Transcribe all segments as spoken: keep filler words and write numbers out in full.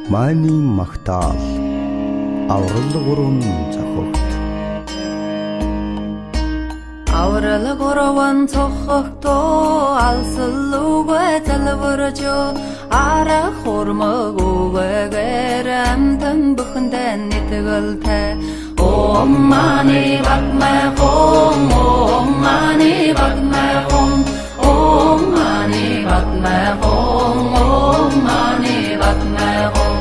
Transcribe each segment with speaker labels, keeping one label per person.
Speaker 1: Маний магтаал аврал гурван цохогт
Speaker 2: аврал гурван цохогтоо алсалуугүй залбирж ара хурмагүйгээр амтан бүхэндээ нийтгэлтэй Om mani padme hum Om mani padme hum Om mani padme hum Om mani padme hum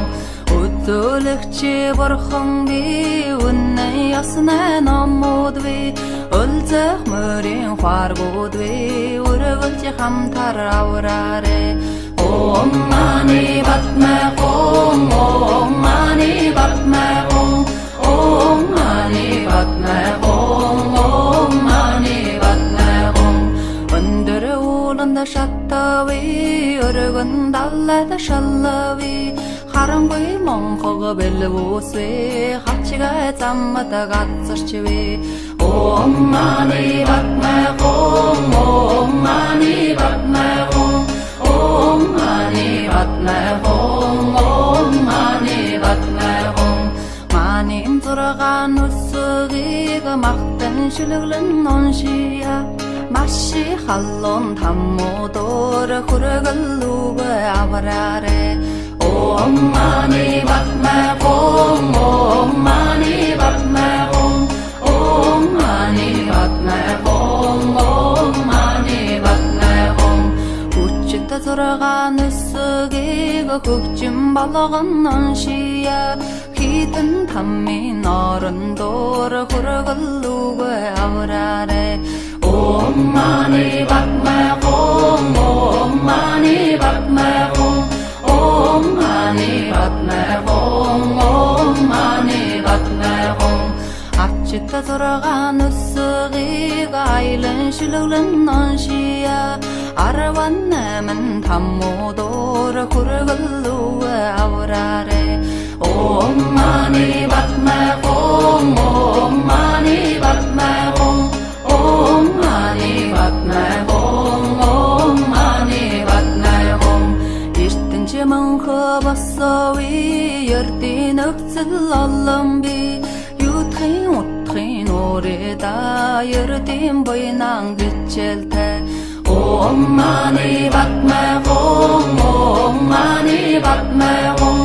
Speaker 2: Өдөлөгчи бурхан би үнэн ясна намууд би өлзөх мөрийн харгууд би өргөлж хамтар авраарэ Om mani padme hum Om mani padme hum Om mani padme hum Om mani padme hum Өндөр ууланда шаттави өргөн даллада шаллави харангүй монхог бэлвүсвэ хачга заммата гацэрчвэ Om mani padme hum Om mani padme hum Om mani padme hum Om mani padme hum Манин зургаан үсгийг махтан шүлэглэн оншия Маши халлон таммуудор хүргэлүүгээ авраарэ Om mani padme hum Om mani padme hum Om mani padme hum Om mani padme hum Хүчит зургаан үсгийг хөгжим болгон оншия Хитэн таммин орондор хүргэлүүгээ авраарэ Om mani padme hum Om mani padme hum Om mani padme hum Om mani padme hum Ачта зургаан үсгийг айлан шүлэглэн оншия арван намын таммуудор хүргэлүүгээ авраарэ Om mani padme hum Om mani padme hum Om mani padme hum Om mani padme hum Эртэнч мөнхө босови ердийн өвцөл олон би Юудхийн утхийн уреда ердийн буйнан гिचэлтэй Om mani padme hum Om mani padme hum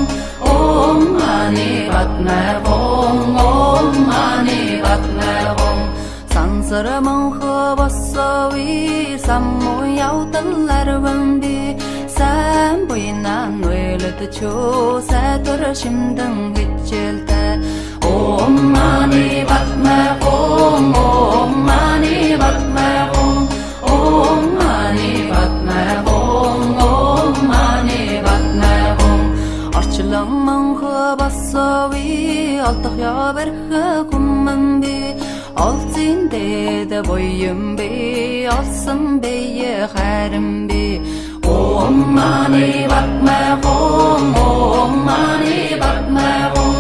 Speaker 2: Om mani padme hum Om mani padme hum Сансар мөнхө босови саммуу явдалар бамби Сайн буйнан нүэлэд чөө сайтар шимдэн гिचэлтэй Om mani padme hum Om mani padme hum Om mani padme hum Om mani padme hum Орчлон мөнхө босови олдох яварх хүмэн би Олзын дэд буйм би олсон бие харин би Om mani padme hum Om mani padme hum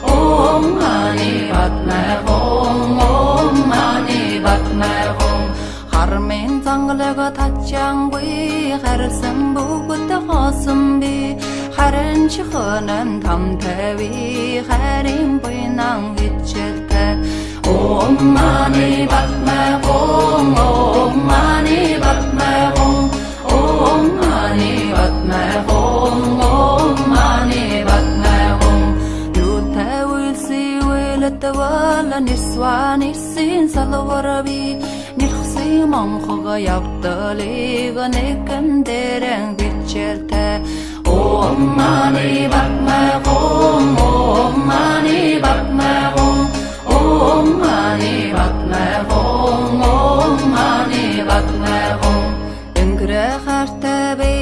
Speaker 2: Om mani padme hum Om mani padme hum Хармын зангалаг тачаангүй харсан бүгд хоосон би харин чихэнэн тамтави харин буйнан гिचэлтэй Om mani padme hum Om mani padme hum Om mani padme hum Om mani padme hum Юутай үйлси үйлэтвала нисван ирсин салварби Нилхси монхога явдалыг нэгэн дээрэн гिचэлтэй Om mani padme hum Om mani padme hum Om mani padme hum Om mani padme hum Энгэрэ хартай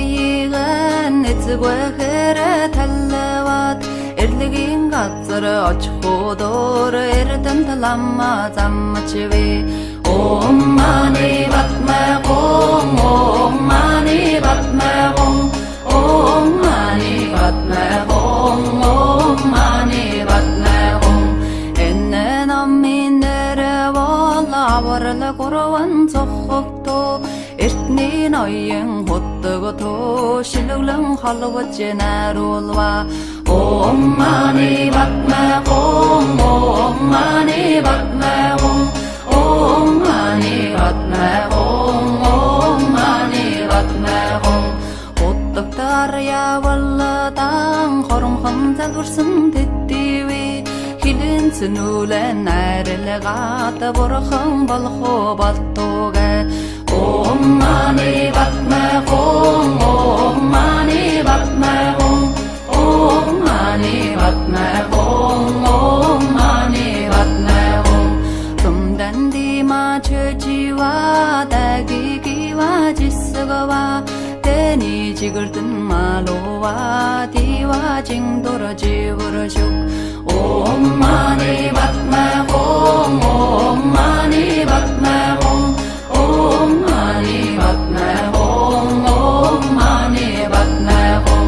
Speaker 2: бэйгэн эцэгвэхэр таллават Эрлэгийн газар очихудор эрдэн таламма заммачви Om mani padme hum Om mani padme hum Om mani padme hum Om mani padme hum Энэ намын нэрэ вала аврал гурван цохогто Эртний ноён хутгото шилглэн холвож наруулва Om Mani Padme Hum Om Mani Padme Hum Om Mani Padme Hum Om Mani Padme Hum Uttaqtar ya wallatang Khorum khamza dursun tittiwi Hilin sunulen ayrılgata Burkham balkhu baltuga Om Mani Padme Hum Om Mani Padme Hum Om Mani Padme Hum Om Mani Padme Hum Tumdan dima chöjiwa dagigiwa jisgawa Teni jigirtin malowa diwa jingdora jivrashuk Om Mani Padme Hum Om Mani Padme Hum Om Mani Padme Hum Om Mani Padme Hum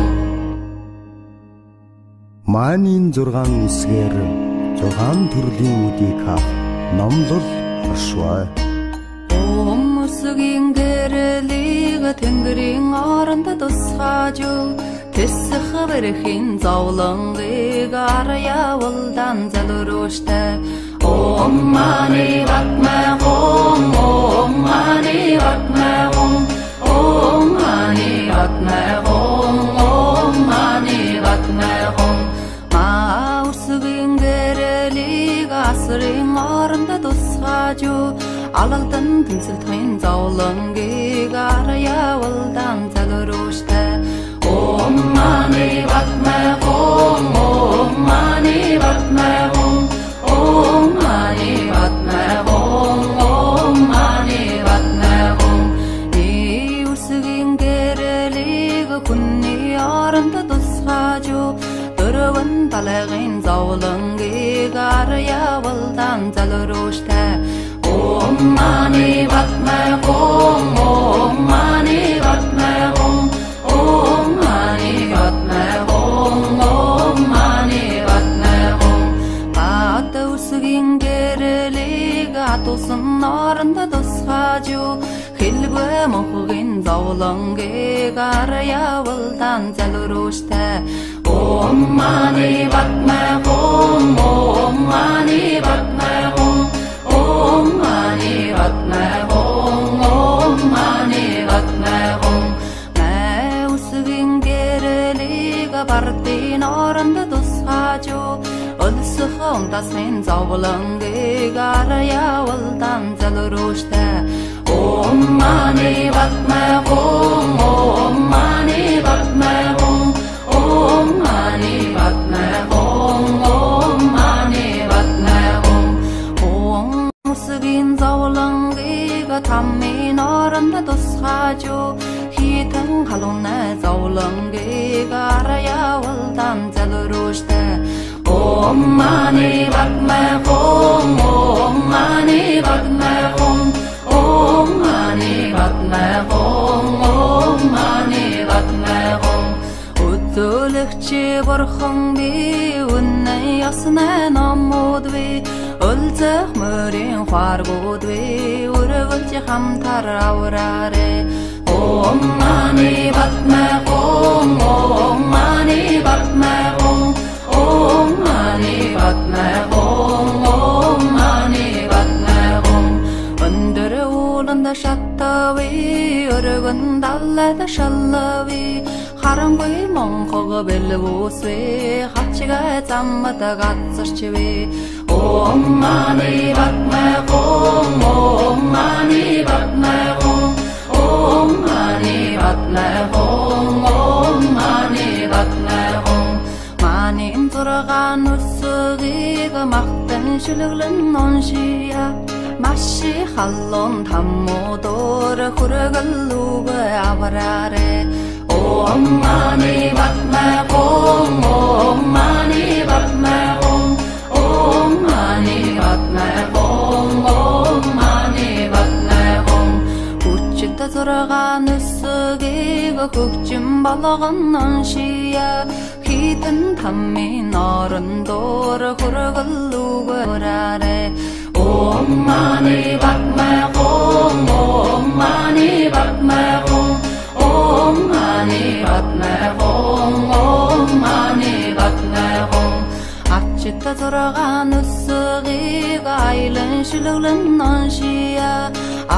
Speaker 1: Манийн зургаан үсгээр зургаан төрлийн үдийг хав номлол оршваа.
Speaker 2: Om usugin gerelig тэнгэрийн оронд тусгаж тэсэх бэрхийн зовлонгыг арьяавалдан залруштай Om Mani Padme Hum Om Mani Padme Hum Om Mani Padme Hum Om Mani Padme Hum Маусгийн гэрэлийг асрын оронд тусгаж алалдан тэнцэлтхэн зовлонгийг арьяавалдан залруштай Om Mani Padme Hum Om Mani Padme Hum Om Mani Padme Hum Om Mani Padme Hum И усгийн гэрэлийг хүнний оронд тусгаж Дөрвөн талагын зовлонгийг арьяавалдан залруштай Om Mani Padme Hum Om Mani Padme Hum Om Mani Padme Hum Om Mani Padme Hum Бат усгийн гэрэлийг атусан оронд тусгаж Хэлгүй мохгийн зовлонгийг арьяавалдан залруштай Om Mani Padme Hum Om Mani Padme Hum Om Mani Padme Hum Om Mani Padme Hum Маусгийн гэрэлийг бардын оронд тусгаж Өлсөх унтасын зовлонгийг арьяавалдан залруштай Om Mani Padme Hum Om Mani Padme Hum Om Mani Padme Hum Om Mani Padme Hum Om усгийн зовлонгыг таммын оронд тусгаж Хитэн халуунай зовлонгийг арьяавалдан залруштай Om Mani Padme Hum Om Mani Padme Hum Om Mani Padme Hum Om Mani Padme Hum Өдөлөгчи бурхан би үнэн яснаа номууд би Өлзөх мөрийн хваргууд би өргөлж хамтар авраарэ Om Mani Padme Hum Om Mani Padme Hum Om Mani Padme Hum Om Mani Padme Hum Өндөр ууланд шаттави өргөн даллад шаллави Харангүй монхог бэлвүсвэ хачга заммат гацэрчвэ Om Mani Padme Hum Om Mani Padme Hum Om Mani Padme Hum Om Mani Padme Hum Манийн зургаан үсгийг махтан шүлглэн оншия Маши халлон таммуудор хүргэлүүг авраарэ Om Mani Padme Hum Om Mani Padme Hum Om Mani Padme Hum Om Mani Padme Hum Хүчит зургаан үсгийг хөгжим болгон оншия Хитэн таммын орондор хүргэлүүг авраарэ Om Mani Padme Hum Om Mani Padme Hum Om Mani Padme Hum Om Mani Padme 짓다 돌아간 으쓱이가 아이른 실룩른 넌시야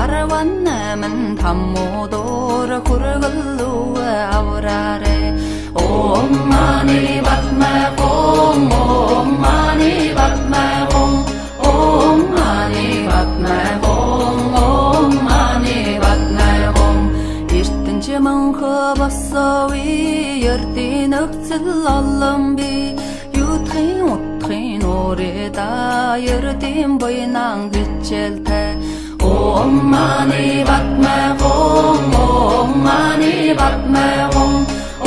Speaker 2: 알아왔나면 담모도라 구르글루에 아우라래 옴마니 밭마공 옴마니 밭마공 옴마니 밭마공 옴마니 밭마공 이르든지 멍커봤어 위 열띠 넉질 얼렁비 유트인 옷트인 오래다 열띠인 보이난 그첼테 옴마니 밭마공 옴마니 밭마공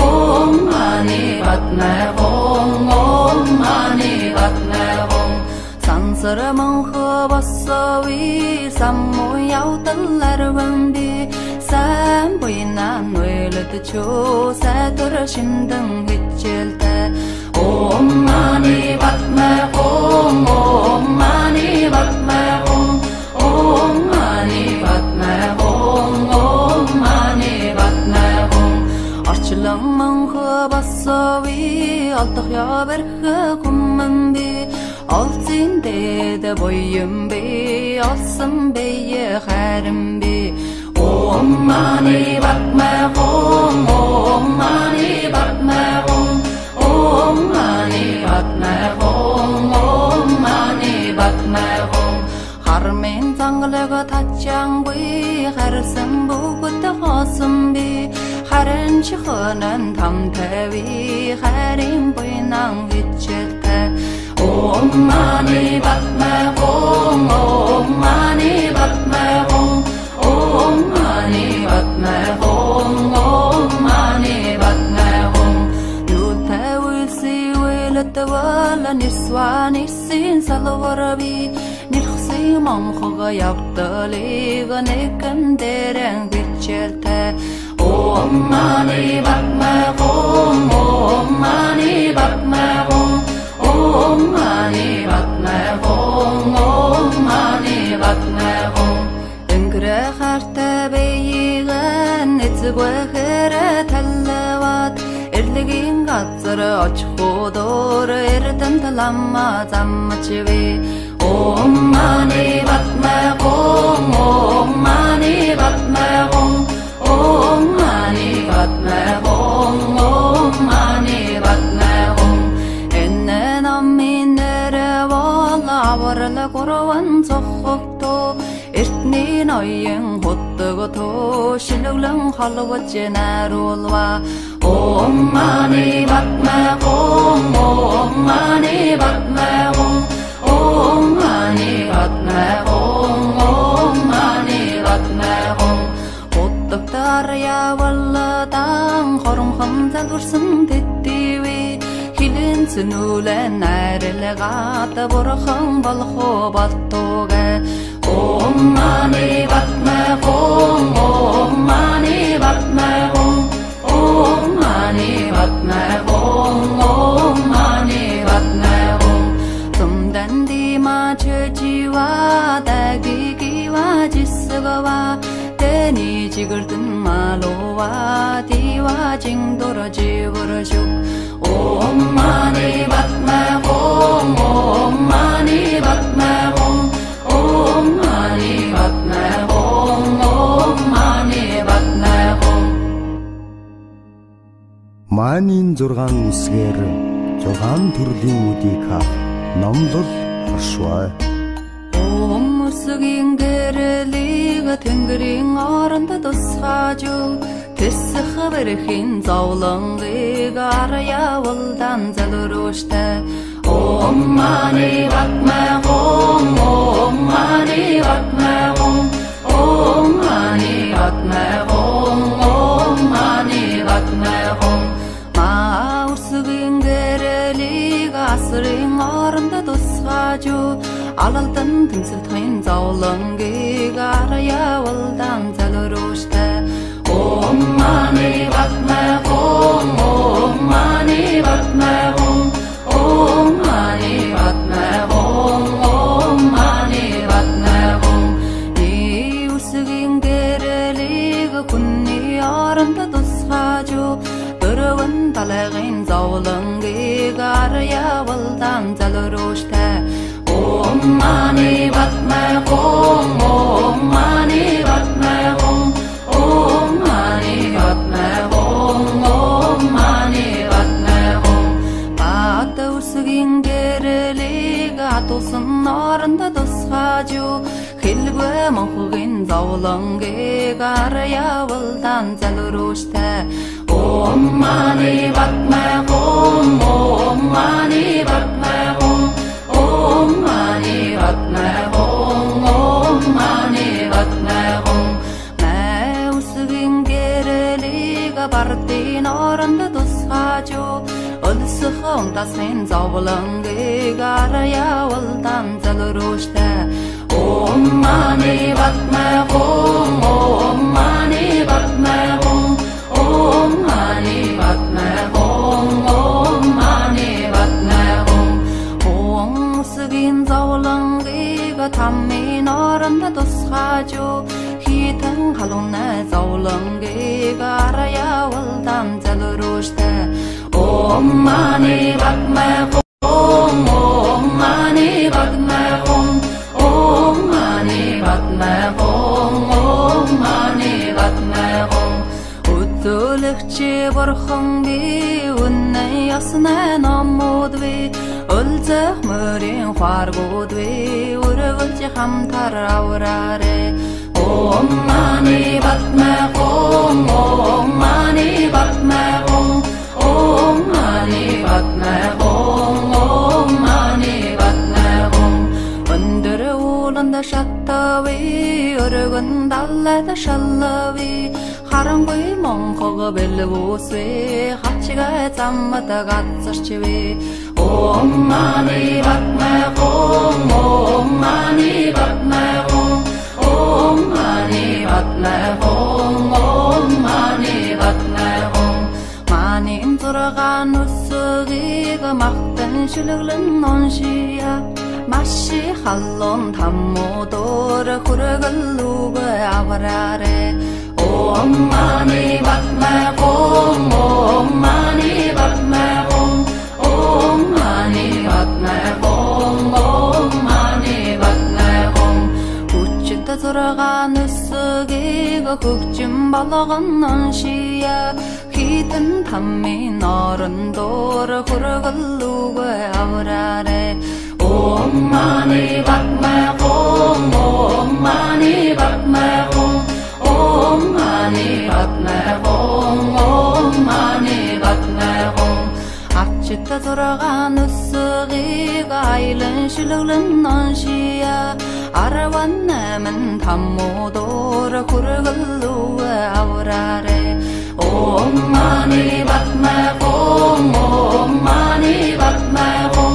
Speaker 2: 옴마니 밭마공 옴마니 밭마공 상스러운 허버서 위 삼모야우 떨라르반비 삼보이난 외르드 조사 돌아심등 휘칠때 옴마니 밭마공 옴마니 밭마공 옴마니 밭마공 옴마니 밭마공 archilamman khabasawi altahya berkha kummanbi alzinde de boyumbi asambe ye kharimbi ommani batmahum ommani batmahum ommani batmahum ommani batmahum harmen zanglaga tachangwi kharsam bugut khasumbi 하른 시원한 담태위 하린 보이낭 위치태 옴마니 밭마공 옴마니 밭마공 옴마니 밭마공 옴마니 밭마공 누타위시 윌라타왈라 니스와니 신살로와라비 니르시 멍허가 약달리가 내간데랑 위치태 옴마니 밭마공 옴마니 밭마공 옴마니 밭마공 옴마니 밭마공 은그래 харта 베이간 эцэгвэ хэрэ таллават эрлэгин газар очходор эрдэн таламма заммачви 옴마니 밭마공 옴마니 밭마공 옴마니 밭마공 옴마니 밭마공 엔네 남미 내려와라 와라라 고로원 적혹도 эртний ноён хөттөгөтөө шилүглэн холвож наруулва оммани батмагон оммани батмагон оммани батмагон оммани батмагон хөттөгтөр явалдан хоромхон залурсан тэтtiви хилэн сүнүүлэн найрлагат бурхан болохоо балтууга 옴마니 밭마공 옴마니 밭마공 옴마니 밭마공 옴마니 밭마공 덤단디마 처지와 다기기와 지스거와 때니 지글든 말로와 디와 징도로 지버러죽 옴마니 밭마공 옴마니 밭마공 옴마니 밭마공 옴마니 밭마공
Speaker 1: Маанийн зургаан үсгээр зургаан төрлийн үдийг хав номлол оршваа
Speaker 2: 옴무스긴 게르리가 탱그링 어른다 도사주 테스ха 베르힌 자울랑리가 알아야 월단 잘루르시테 옴마니 밭마공 옴마니 밭마공 옴마니 밭마공 옴마니 밭마공 마우스긴 게르리가 아스링 어른다 도사주 알알단 등슬타인 자울랑기가 알아야 월단 잘루르시테 옴마니 밭마공 옴마니 밭마공 옴마니 밭마공 옴마니 밭마공 이 우스긴 게르리가 군니 어른다 도사주 더러운 달래긴 자울랑기가 garya valdan zalroshta Om mani padme hum Om mani padme hum Om mani padme hum Om mani padme hum Bata usgin gerelig atosun narında dosxaju Hilgwe mohgin zawlange garya valdan zalroshta Om mani padme hum Om mani padme hum Om mani padme hum Om mani padme hum Ma usgin gerelig bartin aranda dosxaju Ölsüxüm tasmin zawlange garya valdan zalroshta Om mani padme hum Om mani padme hum Om mani padme hum Om mani padme hum Om usgin zawlange tammin aranda dosxaju Hitin haluna zawlange garya valdan zalroshta Om mani padme hum Om mani padme hum Om mani padme hum Om mani padme hum Utulukchi barxın bi unne yasna namud bi Ölzeh mürin xargud bi urgulchi hamtar avrare Om mani padme hum Om mani padme hum Om mani padme hum Om mani padme hum Under ulanda shattavi urgun dallada shallavi Harangui monxoga belvusve Hachiga zammata gatsarchive Om mani padme hum Om mani padme hum Om mani padme hum Om mani padme hum Manin turgan usgiga maqtan shuluglan nonshiya Mashi khallon thammodor khurgalluga avrare Om mani padme hum Om mani padme hum Om mani padme hum Om mani padme hum Uchta turgan usgiga hukjum balag'annan shiya Hitin tammin arındor khurgalluga avrare Om mani padme hum Om mani padme hum Om mani padme hum Om mani padme hum Achita turgan usgiga aylin shuluglan nonshiya Arwanna min tammodor khurgalluga avrare Om mani padme hum Om mani padme hum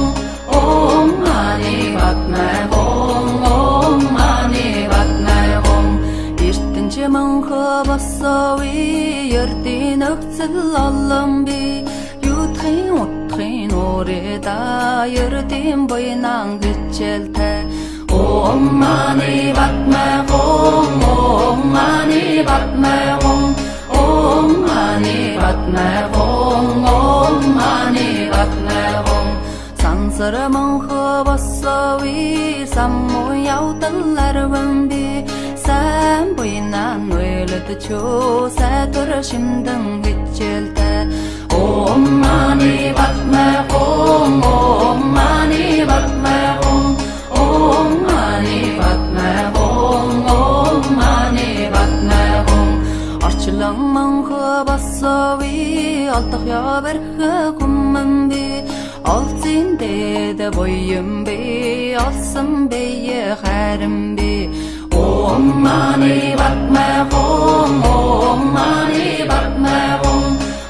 Speaker 2: Om mani padme hum Om mani padme hum Ishtinchi manxı bassavi Yerdin öksil allambi Yutxin utxin orida Yerdin boynan gitchelte Om mani padme hum Om mani padme hum Om mani padme hum Om mani padme hum Sansara manxı bassavi Sammu yavdallar vambi Sen boynan öyledi ço Satur şimdin gitchelte Om mani padme hum Om mani padme hum Om mani padme hum Om mani padme hum Archilan manxı bassavi Altıq ya berxı kumman bi Altin dede boyum bi Alsın beye xarim bi Om mani padme hum Om mani padme hum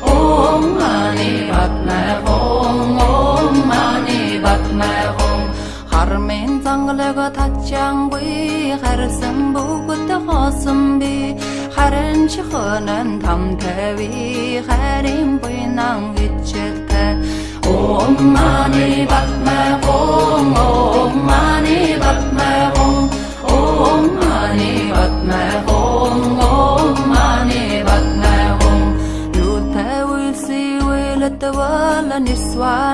Speaker 2: Om mani padme hum Om mani padme hum Harmen zanglaga tachangwi Harsan bugutta khasım bi Haran chikhanan tamtavi Harim boynan gitchelte Om mani padme hum Om mani padme hum Om mani padme hum Om mani padme hum Yutawisi wilatawala niswa niswa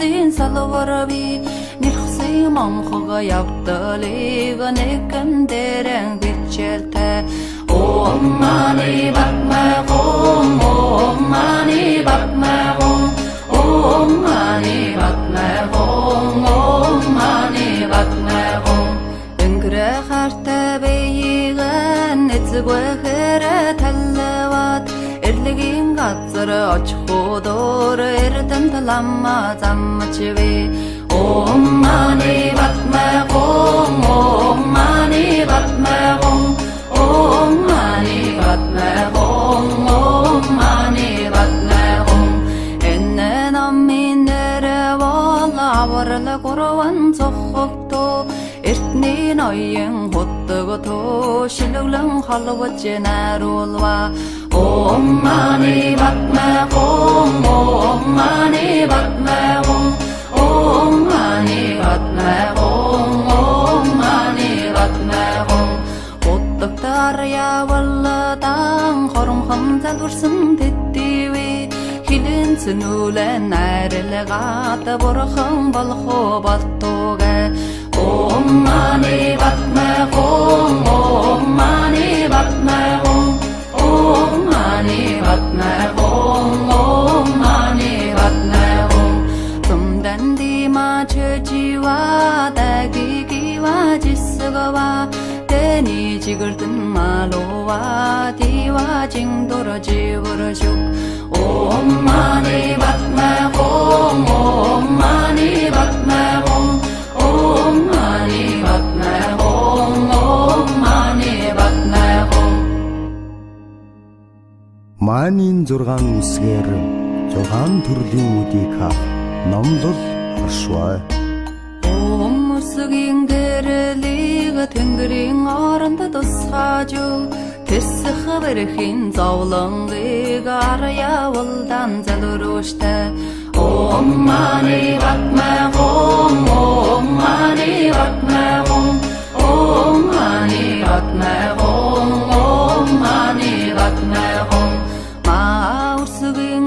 Speaker 2: xin salwarbi nirxsi monxoga yaptaliga nekan dereng bitchelte Om mani batma om Om mani batma om Om mani batma om Om mani batma om Engre harta beyigan etzgwe khere tallawat Erligin gatsar ochhodor erdan talamma zammachwe Om mani batma om Om mani batma om Om mani batma om Om mani batma om Ennen amminere walla avarla korwan sokhokto Ertni noyen hottogoto shiluglan halwatje narulwa Om mani batma om Om mani batma om Om mani batma om Om mani batma om Hottaktar ya walla tang khorum khamza dursun tettiwi Hilin sunulen ayrılgata borkham balkho baltoga Om mani batma om Om mani batma om Om mani batma om Om mani batma om Tumdan di ma chjiwa dagi giwa jisgawa Teni jigirtin malowa diwa jingdora jivrashuk Om mani batma om Om mani batma om Om mani batma om Om mani batma om
Speaker 1: Манийн зургаан үсгээр зургаан төрлийн үдийг хав номлол оршвай
Speaker 2: Om usgin gerelig тэнгэрийн оронд тусгаажу Тэс хавэрхийн зовлонгийг арьявалдан залруштай Om mani batma om Om mani batma om Om mani batma om Om mani batma om Ma usgin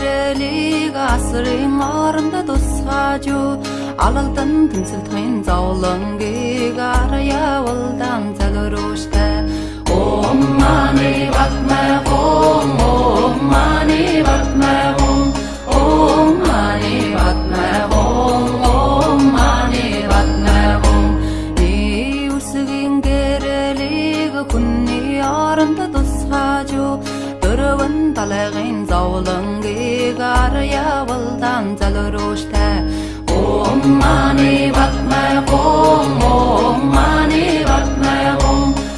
Speaker 2: gerelig asрын оронд тусгаажу Алалдан тэнцэлтхэн зовлонгийг арьявалдан залруштай Om mani batma om Om mani batma om Om mani batma om Om mani batma om Ni usgin gerelig kunni оронд тусгаажу Дөрвөн талагын зовлонгийг арьявалдан залруштай Om mani batma om Om mani batma om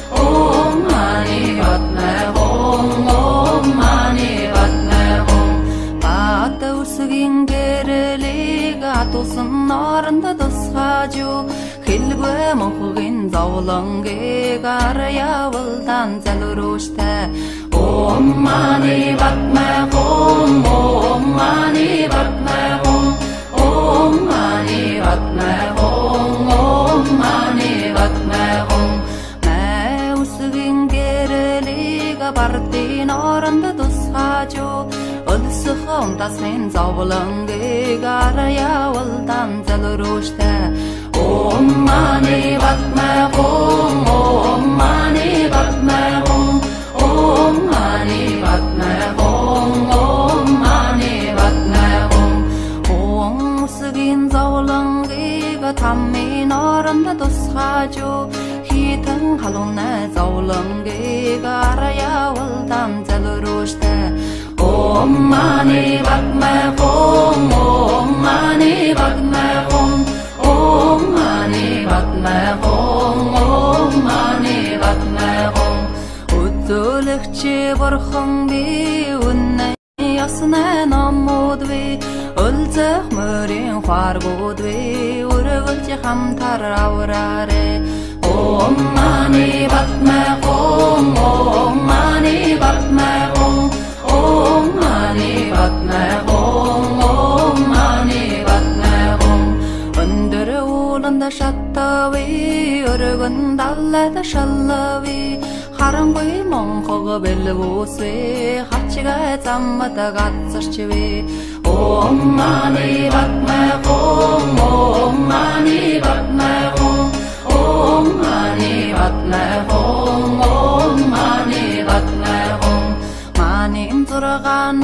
Speaker 2: Om mani batma om Om mani batma om Bata usgin gerelig atulsun оронд тусгаажу Хэлгүй монхгийн зовлонгийг арьявалдан залруштай Om mani batma om Om mani batma om Om mani batma om Om mani batma om Ma usgin gerelig bardin оронд тусгаажу Өлсөхөн тасын зовлонгийг арьявалдан залруштай Om mani batma om Om mani batma om Om mani batma om Om mani batma om Om usgin zovlonгийг таммин оронд тусгаажу Хитэн халуунай зовлонгийг арьявалдан залруштай Om mani batma om Om mani batma om Om mani batma om Om mani batma om Үзүүлэгчи борхон би үнэн ясна номууд би Өлзөх мөрийн хваргууд би Өргөлж хамтар аврааре Om mani batma om Om mani batma om Om mani batma om Om mani batma om Өндөр ууланда шаттави Өргөн даллада шаллави Харангүй монхог бэлгүүсвэ Хачига заммата гацарчвэ Om Mani Padme Hum Om Mani Padme Hum Om Mani Padme Hum Om Mani Padme Hum Manim Zurgan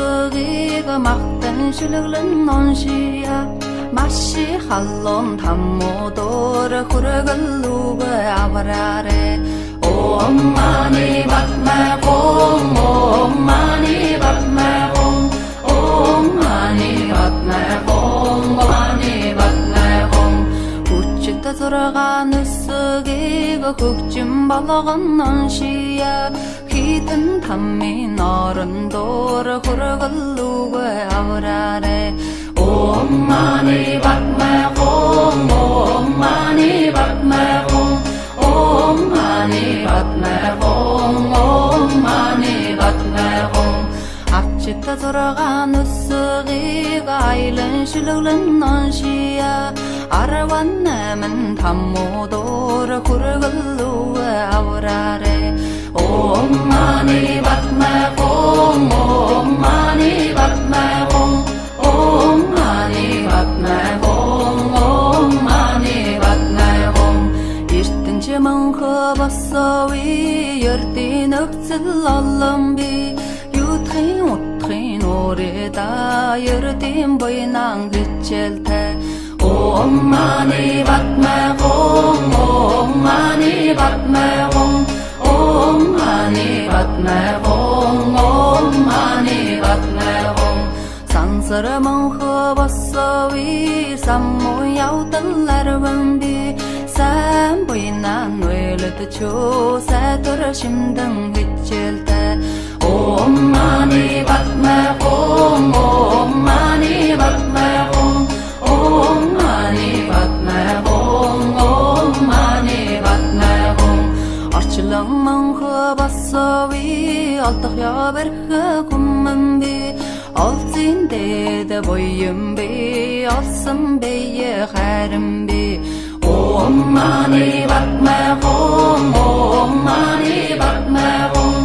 Speaker 2: Usugiga Mahtan Shuluglan Nonshia Mashi Hallon Tammodor Huragalluga Avarare Om Mani Padme Hum Om Mani Padme Hum Om Mani Padme Hum Om Mani Padme Hum Uchita Zurgan Usugiga Hukjim Balagan Nonshia Hidden Tammin Arundor Huragalluga Avarare Om Mani Padme Hum Om Mani Padme Hum Om Mani Padme Hum Om Mani Padme Hum Achita Zurgan Usugiga Ailan Shuluglan Nonshia Arawan Naman Tammodor Huragalluga Avarare Om Mani Padme Hum Om Mani Padme Hum Om Mani Padme Hum Om Mani Padme Hum Ertinci Mınxı Bassavi Yerdin Öksil Allambi Yutxin Utxin Orida Yerdin Boynan Gitçelte Om Mani Padme Hum Om Mani Padme Hum Om Mani Padme Hum Om Mani Padme Hum Sansara Mınxı Bassavi Sammu Yavdallar Vambi Sen Boynan Öyledi Ço Sadur Şimdin Gitçelte Om Mani Padme Hum Om Mani Padme Hum Om Mani Padme Hum Om Mani Padme Hum Arçılın Mınxı Bassavi Altık ya berxi kummanbi Alzin dede boyum bi Alsın beye xərim bi Om Mani Padme Hum Om Mani Padme Hum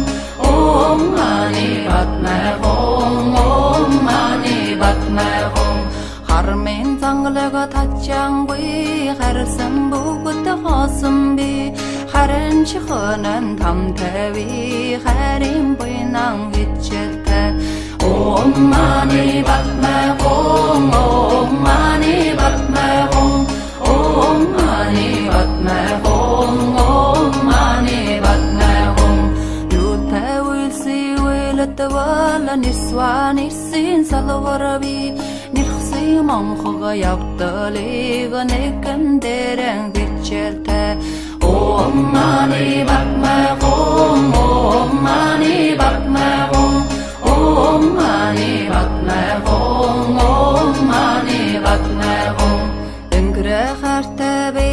Speaker 2: Om Mani Padme Hum Om Mani Padme Hum Harmen Zanglaga Tachangwi Xərsin Bugutta Xasım bi Xərin Çıxınan Tam Təvi Xərim Boynan Gitçelte Om Mani Padme Hum Om Mani Padme Hum Om Mani Padme Hum Om Mani Padme Hum Yuta Wilsi Wilat Wala Niswa Nisin Salwarabi Nirxsi Mınxıga Yabdaliga Nekan Deren Gitçelte Om Mani Padme Hum Om Mani Padme Hum Om Mani Padme Hum Om Mani Padme Hum Üngre Xarte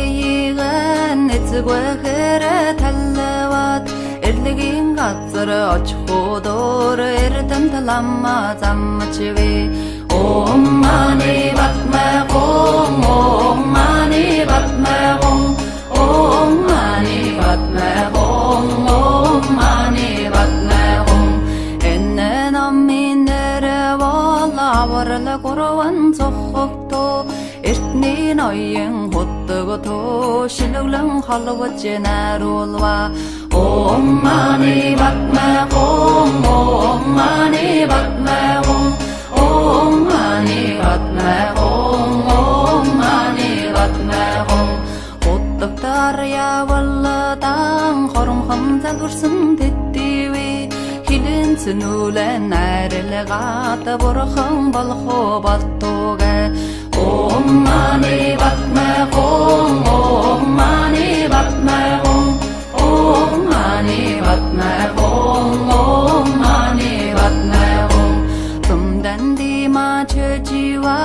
Speaker 2: Beyigen Etzigwe Xere Tallawat Erligin Gatsara Açxodur Erden Talamma Zammachivi Om Mani Padme Hum Om Mani Padme Hum Om Mani Padme Hum Om Mani Padme Hum Enne Namminere Valla Varla Korovan Soxokto Ertnin Ayın Hottugoto Shiluglan Halwatjenarulwa Om Mani Padme Hum Om Mani Padme Hum Om Mani Padme Hum Om Mani Padme Hum Hottuktar ya Valla Dang Xorum Xamzal Vursun Tettiwi Hilin Sinulen Arilgata Burxan Balxo Baltoga Om Mani Padme Hum Om Mani Padme Hum Om Mani Padme Hum Om Mani Padme Hum Tumdan Dima Chöjiwa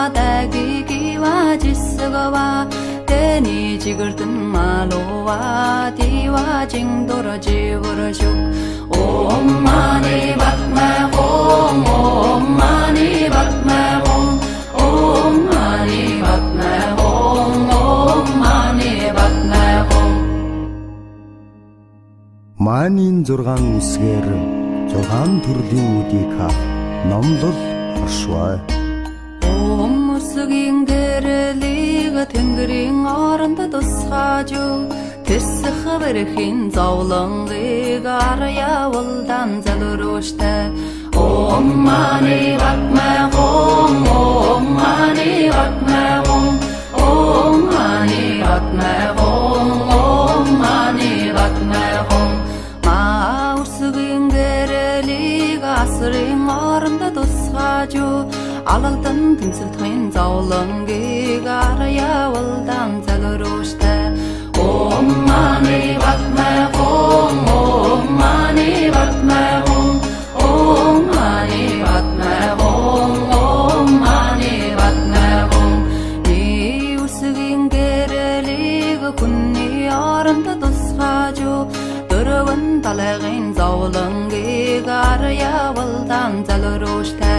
Speaker 2: Dagigiwa Jisgawa Deni Jigurdan Malowa Diwa Jingdora Jivorashuk Om Mani Padme Hum Om Mani Padme Hum Om Mani Padme Hum Om Mani Padme Hum
Speaker 1: Манийн зургаан үсгээр зургаан төрлийн үдийг хаах номлол хоршвай
Speaker 2: Өмсгийн гэрэлийг тэнгэрийн оронд тусгаж тэсэх бэрхийн зовлонгыг арьявалдан залруштай Om mani padme hum Om mani padme hum Om mani padme hum Om mani padme hum Ma usgin gerelig asrin ornda tusgaju Alaldan tümsültgin zovlongig arьявалдан залруштай Om mani padme hum Om mani padme hum Om mani padme hum Om mani padme hum Ni usgin gerelig kunni ornda tusgaju Dörvün talagin zovlongig arьявалдан залруштай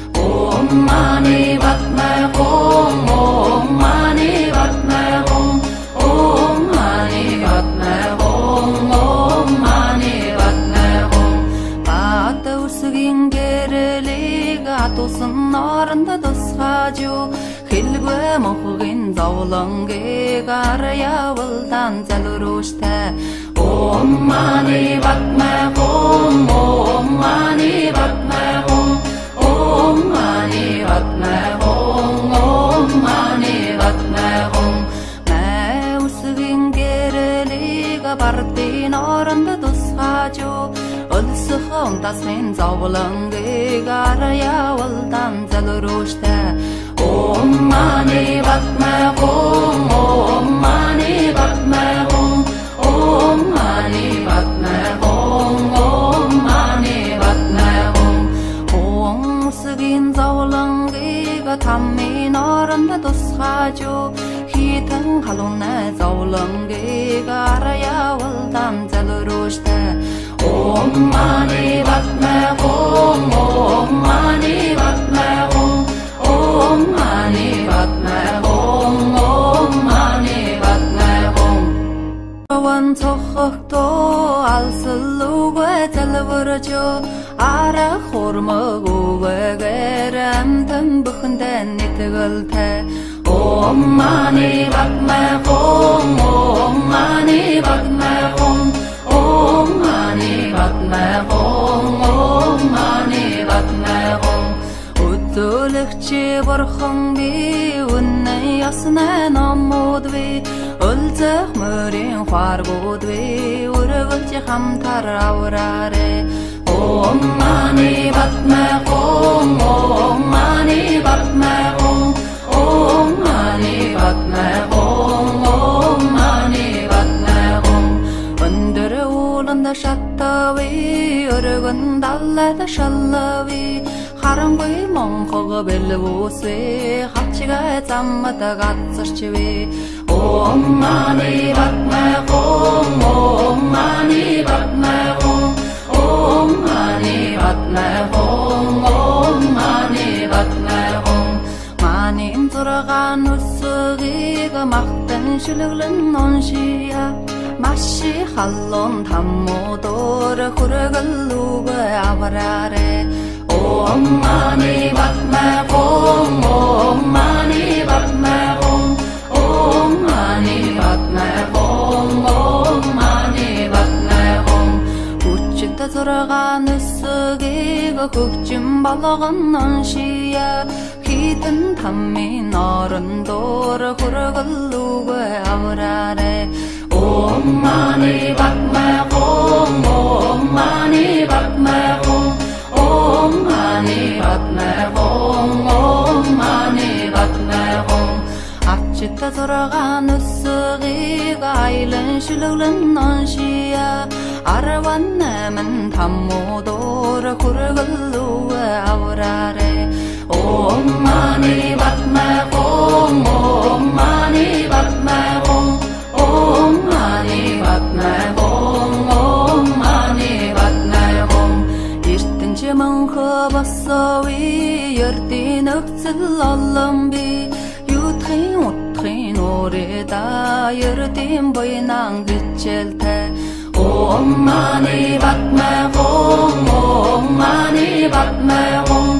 Speaker 2: Om mani padme hum Om mani padme hum Om mani padme hum Om mani padme hum Bata usgin gerelig atusun ornda tusgaju Hilgue mohgin zovlongig arьявалдан залруштай Om mani padme hum Om mani padme hum Om mani padme hum Om mani padme hum Ma usgin gerelig bardin ornda tusgaju Ölsüh ontasmin zovlongig arьявалдан залруштай Om mani padme hum Om mani padme hum Om mani padme hum Om mani padme hum Om usgin zovlongig tammin ornda tusgaju Hitэн халуна зовлонгиг арьявалдан залруштай Om mani padme hum Om mani padme hum Om mani padme hum Om mani padme hum Wan цохогто алсылууга залбиржо ара хурмагуугаар амтан бүхэндэн нэтгэлтэй Om mani padme hum Om mani padme hum Om mani padme hum Om mani padme hum Өдөлөгчи бурхан би үнэн ясна намууд би Өлзөх мөрийн хваргууд би өргөлж хамтар аврааре Om mani padme hum Om mani padme hum Om mani padme hum Om mani padme hum Өндөр ууланда шаттави өргөн даллада шаллави Харангүй монхог бэлвүүсвэ хавчига заммата гацарчвэ Om mani padme hum Om mani padme hum Om mani padme hum Om mani padme hum Манин зургаан үсгийг махтан шүлэглэн оншия Маши халлон таммуудор хүргэлүүг аврааре Om mani padme hum Om mani padme hum Om mani padme hum Om mani padme hum Хүчтэй зургаан үсгийг хөгжим болгон оншия Хитэн таммин орондор хүргэлүүг аврааре Om mani padme hum Om mani padme hum Om mani padme hum Om mani padme hum Ачта зургаан үсгийг айлан шүлэглэн оншия Арван намын таммуудор хүргэлүүг аврааре Om mani padme hum Om mani padme hum Om mani padme hum Om mani padme hum Эртэнчи мөнхө бассави ердийн өгцөл олон би Юудхийн утхийн уреда ердийн буйнан гिचэлтэй Om mani padme hum Om mani padme hum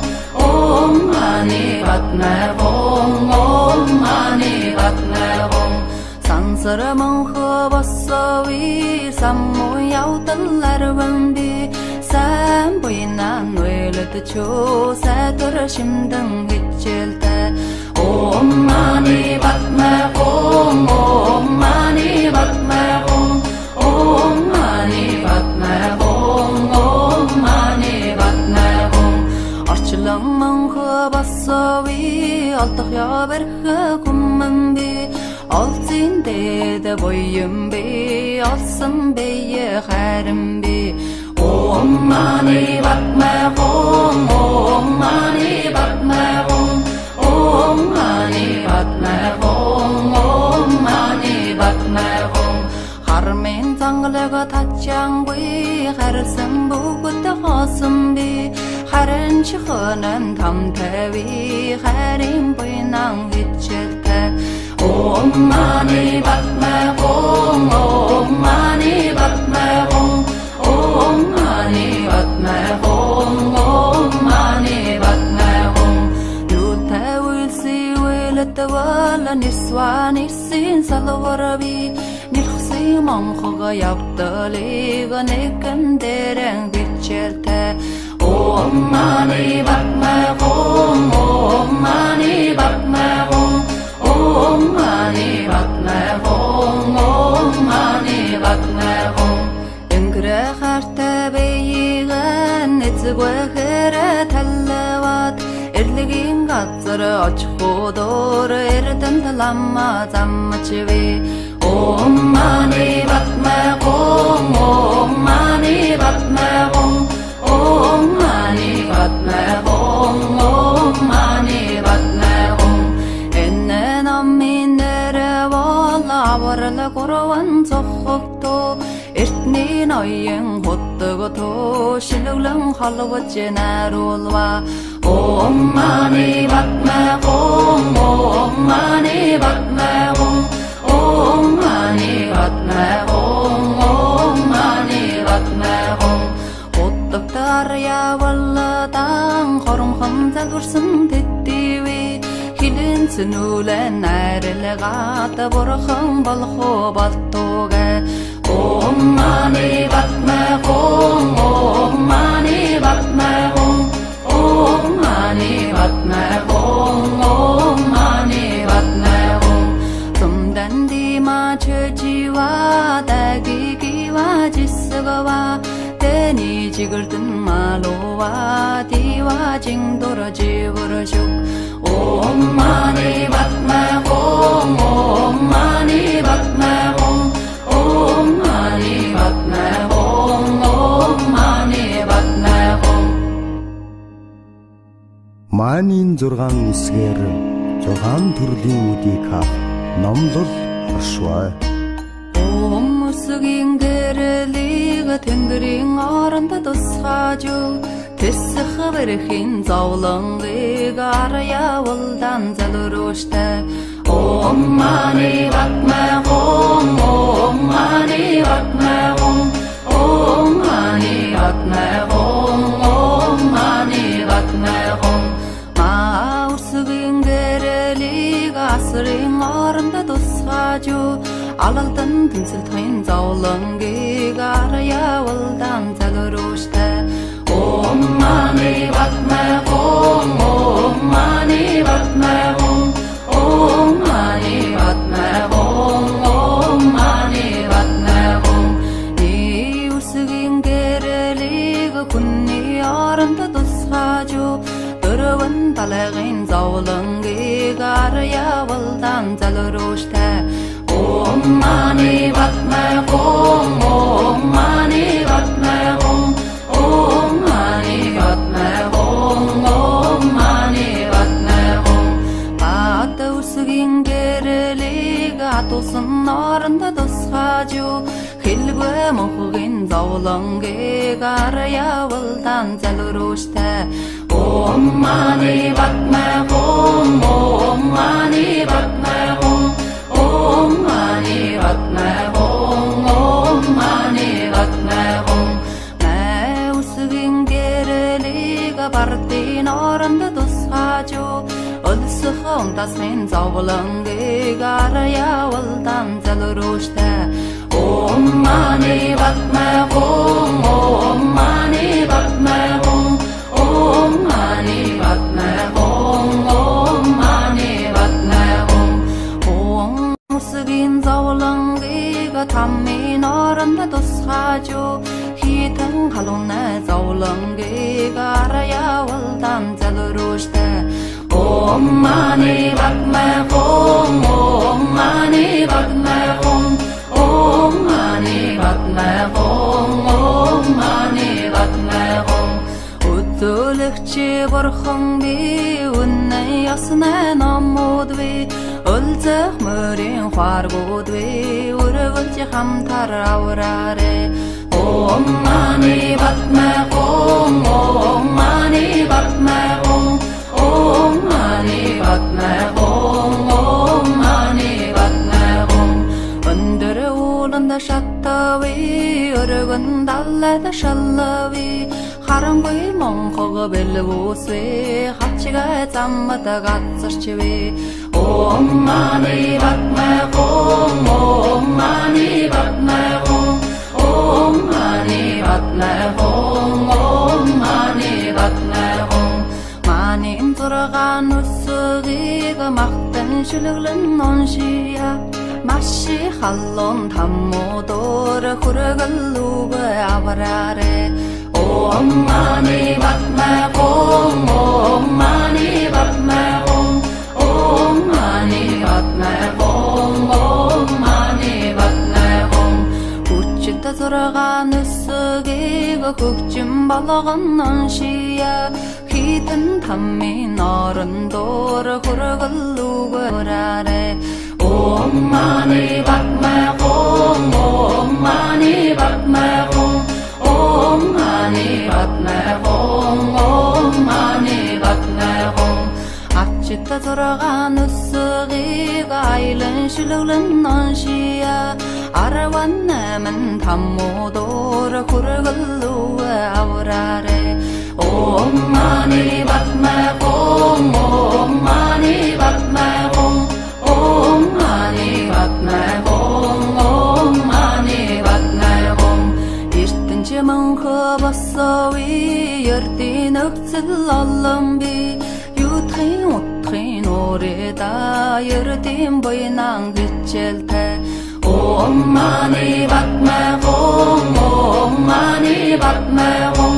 Speaker 2: Om Mani Padme Hum Om Mani Padme Hum Sansara Mongho Basawi Sammu Yautallar Bambi Sam Buinan Welet Cho Satur Shimdang Hitchelta Om Mani Padme Hum Om Mani Padme Hum Om Mani Padme Hum Om Mani Padme Hum Archilang Mongho Basawi Altahya Berkha Kumambi Altin Dede Boyumbi Alsam Beye Kharimbi Om Mani Padme Hum Om Mani Padme Hum Om Mani Padme Hum Om Mani Padme Hum Harmen Tanglaga Tachangwi Harsam Bugutta Hasambi Haran Chikhanan Tamtavi Harim Buinang Hitchelta Om Mani Padme Hum Om Mani Padme Hum Om Mani Padme Hum Om Mani Padme Hum Luta Wilsi Wilatawala Niswa Nisin Salawarabi Nilxi Monghoga Yaptaliga Nikanderang Hitchelta Om Mani Padme Hum Om Mani Padme Hum Om Mani Padme Hum Om Mani Padme Hum Inkra Kharta Beyigan Nitzgwa Khira Tallawat Irligin Gatsara Ochhodor Irdan Talamma Zammachvi Om Mani Padme Hum Om Mani Padme Hum Om Mani Padme Hum Om Mani Padme Hum Inna Namminere Walla Warla Kurawan Sokhokto Irtni Noyen Hottogoto Shilulang Halawajinarulwa Om Mani Padme Hum Om Mani Padme Hum Om Mani Padme Hum Om Mani Padme Hum Hottoqtar ya Walla Tang Khorum Khamza Dursun Tittiwi Hilin Sunulan Narilgata Burkham Balkho Baltoga Om Mani Padme Hum Om Mani Padme Hum Om Mani Padme Hum Om Mani Padme Hum Tumdan Dima Churchiwa Dagi Giwa Jisagawa Teni Jigurdan Malowa Diwa Jingdora Jivarashuk Om Mani Padme Hum Om Mani Padme Hum Om Mani Padme Hum Om Mani Padme Hum
Speaker 1: Манийн зургаан үсгээр зургаан төрлийн үдийг хаах номлол оршвай
Speaker 2: Om Usugin Gerelig Tengring Aranda Duskhaju Tissakh Berkhin Zawlangi Garaya Waldan Zalurushta Om Mani Padme Hum Om Mani Padme Hum Om Mani Padme Hum Om Mani Padme Hum Ma Usugin Gerelig Asring Aranda Duskhaju Alaldan Tinsil Thain Zawlangi Garaya Waldan Zalurushta Om Mani Padme Hum Om Mani Padme Hum Om Mani Padme Hum Om Mani Padme Hum Ni Usugin Gerelig Kunni Aranda Duskhaju Durwan Talagin Zawlangi Garaya Waldan Zalurushta Om Mani Padme Hum Om Mani Padme Hum Om Mani Padme Hum Om Mani Padme Hum Pata Usugin Gerelig Atusun Aranda Duskhaju Khilgwe Mokhugin Zawlangi Garaya Waldan Zalurushta Om Mani Padme Hum Om Mani Padme Hum Om Mani Padme Hum Om Mani Padme Hum Ma Usugin Gerelig Partin Aranda хон тасмен зовлонгийг араяавалдан залруштай Om mani padme hum Om mani padme hum Om mani padme hum Om mani padme hum Om musgin zovlongiga tammin oranda dusxaju hitang halunna zovlongiga arayavaldan zalrushta Om mani padme hum Om mani padme hum Om mani padme hum Om mani padme hum Utulukchi burхан bi Unnay yasna namud bi Ulzakh murin khargud bi Urgulchi hamtar avrare Om mani padme hum Om mani padme hum Om mani padme hum Om mani padme hum Under ulanda shattawi Urgun dallada shallawi Харангуй монхого белвусве хачига заммата гацарчве Om mani padme hum Om mani padme hum Om mani padme hum Om mani padme hum Manin turgan ussugiga maqtan shuluglan nonshiya Mashi khallon tammudor khurgalluga avarare Om mani padme hum Om mani padme hum Om mani padme hum Om mani padme hum Uçta turgan üssügiga hukjum balag'annan shiya Hitin tammin orindor khurgalluga avarare Om mani padme hum Om mani padme hum Om mani padme hum Om mani padme hum Achita turgan üssügiga aylin shuluglan nonshiya Arawanna min tammudor khurgalluga avrare Om mani padme hum Om mani padme hum Om mani padme hum Om mani padme hum Irtinchi monxo bassawi Yerdin öksil allambi Yuthin uthin oreda Yerdin boynan gitchelte Om mani padme hum Om mani padme hum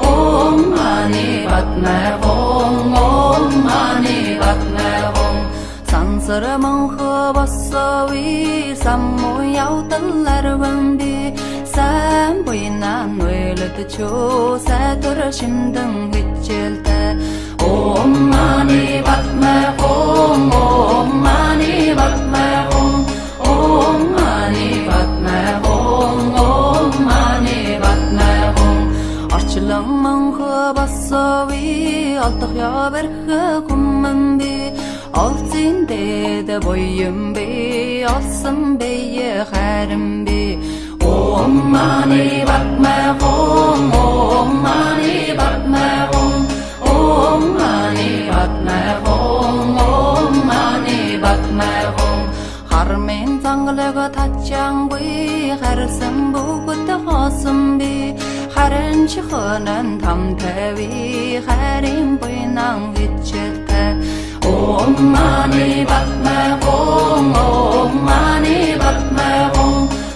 Speaker 2: Om mani padme hum Om mani padme hum Sansara monxo bassawi Sammu yavdallar vambi Sen boynan öyledi ço Satur şimdin gitchelte Om mani padme hum Om mani padme hum Om mani padme hum Om mani padme hum Archilan monxo bassawi Altık ya berhe kumman bi Altin dede boyum bi Alsın beye kharim bi Om mani padme hum Om mani padme hum Om mani padme hum Om mani padme hum Harmen zanglaga tachangwi Harsan bugutta khasım bi Haran chikhanan tamtawi Harim boynan gitchelte Om mani padme hum Om mani padme hum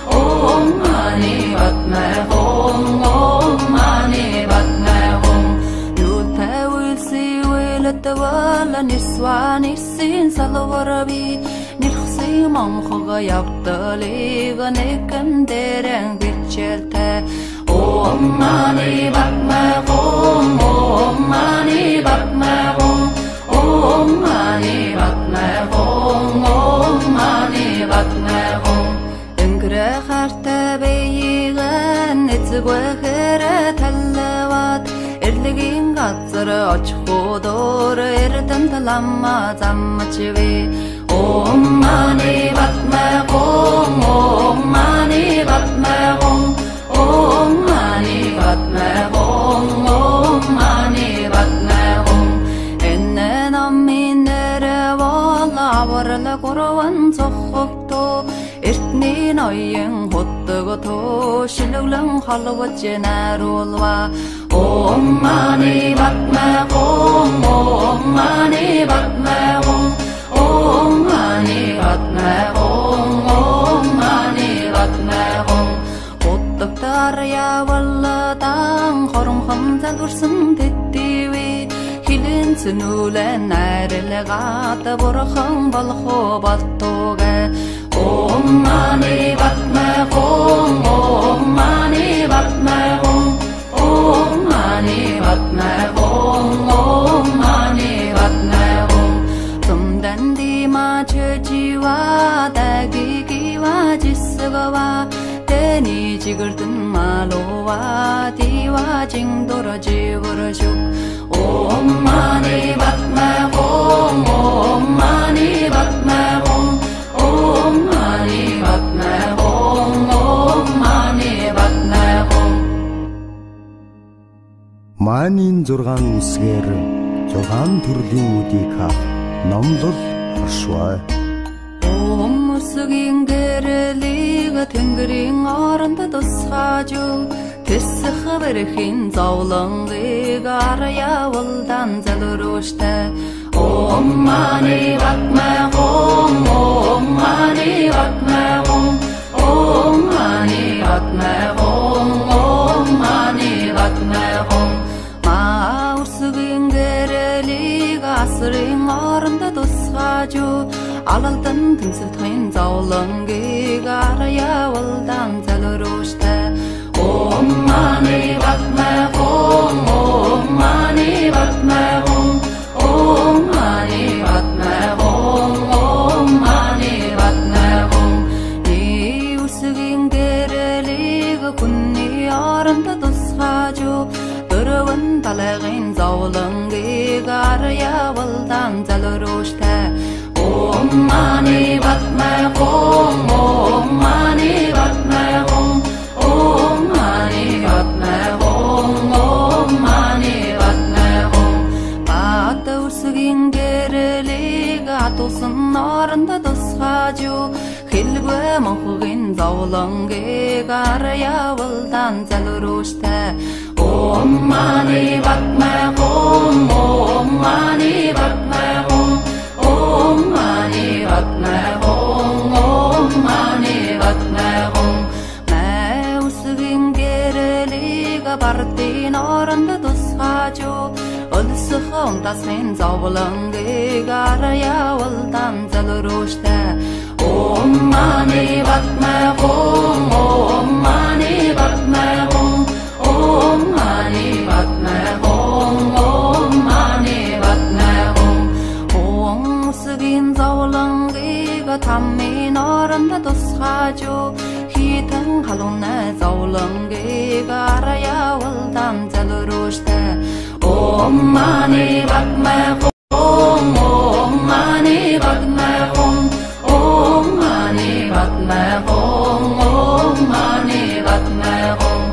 Speaker 2: Om mani padme hum Om mani padme hum Yulta wilsi wilatawala niswani sin salwarabi Nilxsi monxoga yabdaliga nekan deren gitchelte Om mani padme hum Om mani padme hum Om mani padme hum Om mani padme hum Engre kharte beyigan etzgwe khere tallawat Erligin gatsara ochhodor erdan talamma zammachwe Om mani padme hum Om mani padme hum Om mani padme hum Om mani padme hum Enne namminere 돌아온 적도 эртний ноён хөдөгөө шилэглэн холбож наруулва ом мани батмай ом ом мани батмай ом ом мани батмай ом ом мани батмай ом хөдөгтөр явалдан хоромхон залгурсан тэтгэвэ хилэн цэнүүлэн найрлагаад бурхан болохоо болтугэ Om mani batmay home, Om mani batmay home, Om mani batmay home, Om mani batmay home. Tumdan di ma chöjiwa dagigiwa jisgawa teni jigurtun malowa diwa jingdora jiburashuk. Om mani batmay home, Om mani batmay home. Om mani batmay home, Om mani batmay home.
Speaker 1: Манийн зургаан үсгээр зургаан төрлийн үдийг хав номлол оршвай.
Speaker 2: Om үсгийн гэрэлийг тэнгэрийн оронд тусгаж тэсэх бэрхийн зовлонгыг араяавалдан залруштай. Om mani batmay home, Om mani batmay home, Om mani batmay home, Om mani batmay home. Ma ursuгийн гэрэлийг асрын оронд тусгаж алалдан тэнцвтхэн зовлонгийг араяавалдан залруштай. Om mani batmay home, Om mani batmay home. Om mani batmay home, Om mani batmay home. Ni үсгийн гэрэлийг хүнний оронд тусгаж дөрвөн талгын зовлонгийг араяавалдан залруштай. Om mani batmay home, Om mani batmay home, Om mani batmay home, Om mani batmay home. Баата үсгийн гэрэлийг атуулсан оронд тусгаж хэлгүй монхгийн зовлонгийг араяавалдан залруштай. Om mani batmay home, Om mani batmay home, Om mani batmay home, Om mani batmay home. Май үсгийн гэрэлийг бардын оронд тусгаж өлсөх унтасхын зовлонгийг араяавалдан залруштай. Om mani batmay home, Om mani batmay home, Om mani batmay home, Om mani batmay home. Om үсгийн зовлонгийг таммын оронд тусгаж хитэн халуунай зовлонгийг араяавалдан залруштай. Om mani batmay home, Om mani batmay home, Om mani batmay home, Om mani batmay home.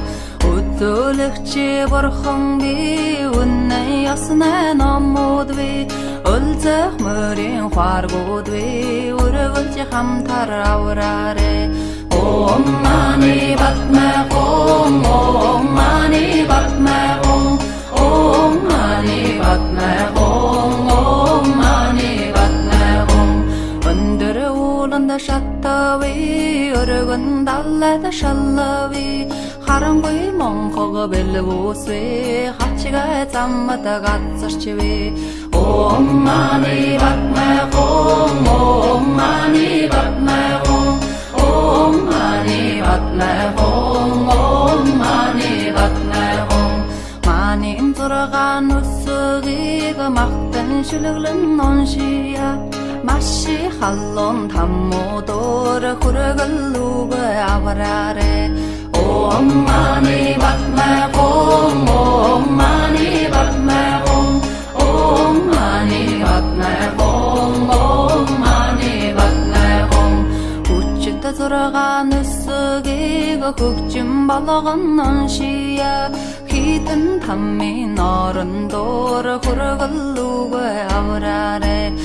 Speaker 2: Өдөлөгчи бурхан би үнэн яснаа номууд би өлзөх мөрийн хааргууд би өргөлж хамтар авраарэ. Om mani batmay home, Om mani batmay home, Om mani batmay home, Om mani batmay home. Өндөр ууланд шаттави өргөн даллад шаллави харангүй монхог бэлвүсвэ хачгаа заммад газарчвэ. Om mani batmay home, Om mani batmay home, Om mani batmay home, Om mani batmay home. Манийн зургаан үсгийг махтан шүлэглэн оншия маши халлон таммуудор хүргэлүүг авраарэ. Om mani batmay home, Om mani batmay home, Om mani batmay home, Om mani batmay home. Хүчит зургаан үсгийг хөгжим болгон оншия хитэн таммын орондор хүргэлүүг авраарэ.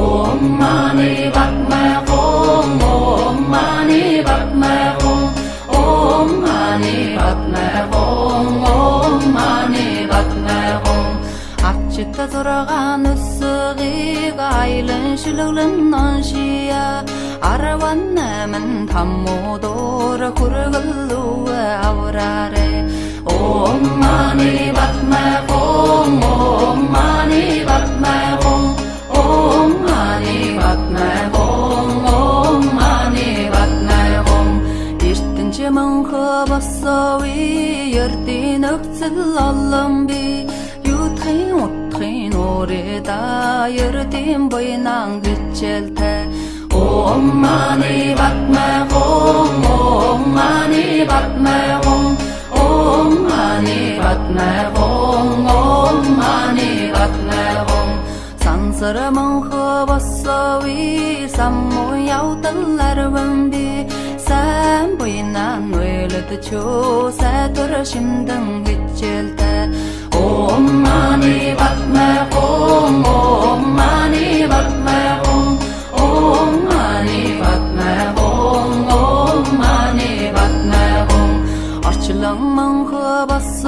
Speaker 2: Om Mani Padme Hum Om Mani Padme Hum Om Mani Padme Hum Om Mani Padme Hum Açıkta durağan ıssığı gaylın şülüğün nanşiya Aravan nemin tammu doğru kurgullu avrare Om Mani Padme Hum Om Mani Padme Hum Om Mani Padme Hum Om Mani Padme Hum Ertince mınğı basavi yertin öksül alım bi Yuthin uthin orada yertin boynan güçelte Om Mani Padme Hum Om Mani Padme Hum Om Mani Padme Hum Om Mani Padme Hum Sansara mınğı basavi sammu yavdallar vambi Sen boynan öyledi ço Satur şimdin güçelte Om Mani Padme Hum Om Mani Padme Hum Om Mani Padme Hum Om Mani Padme Hum Arçılan mınğı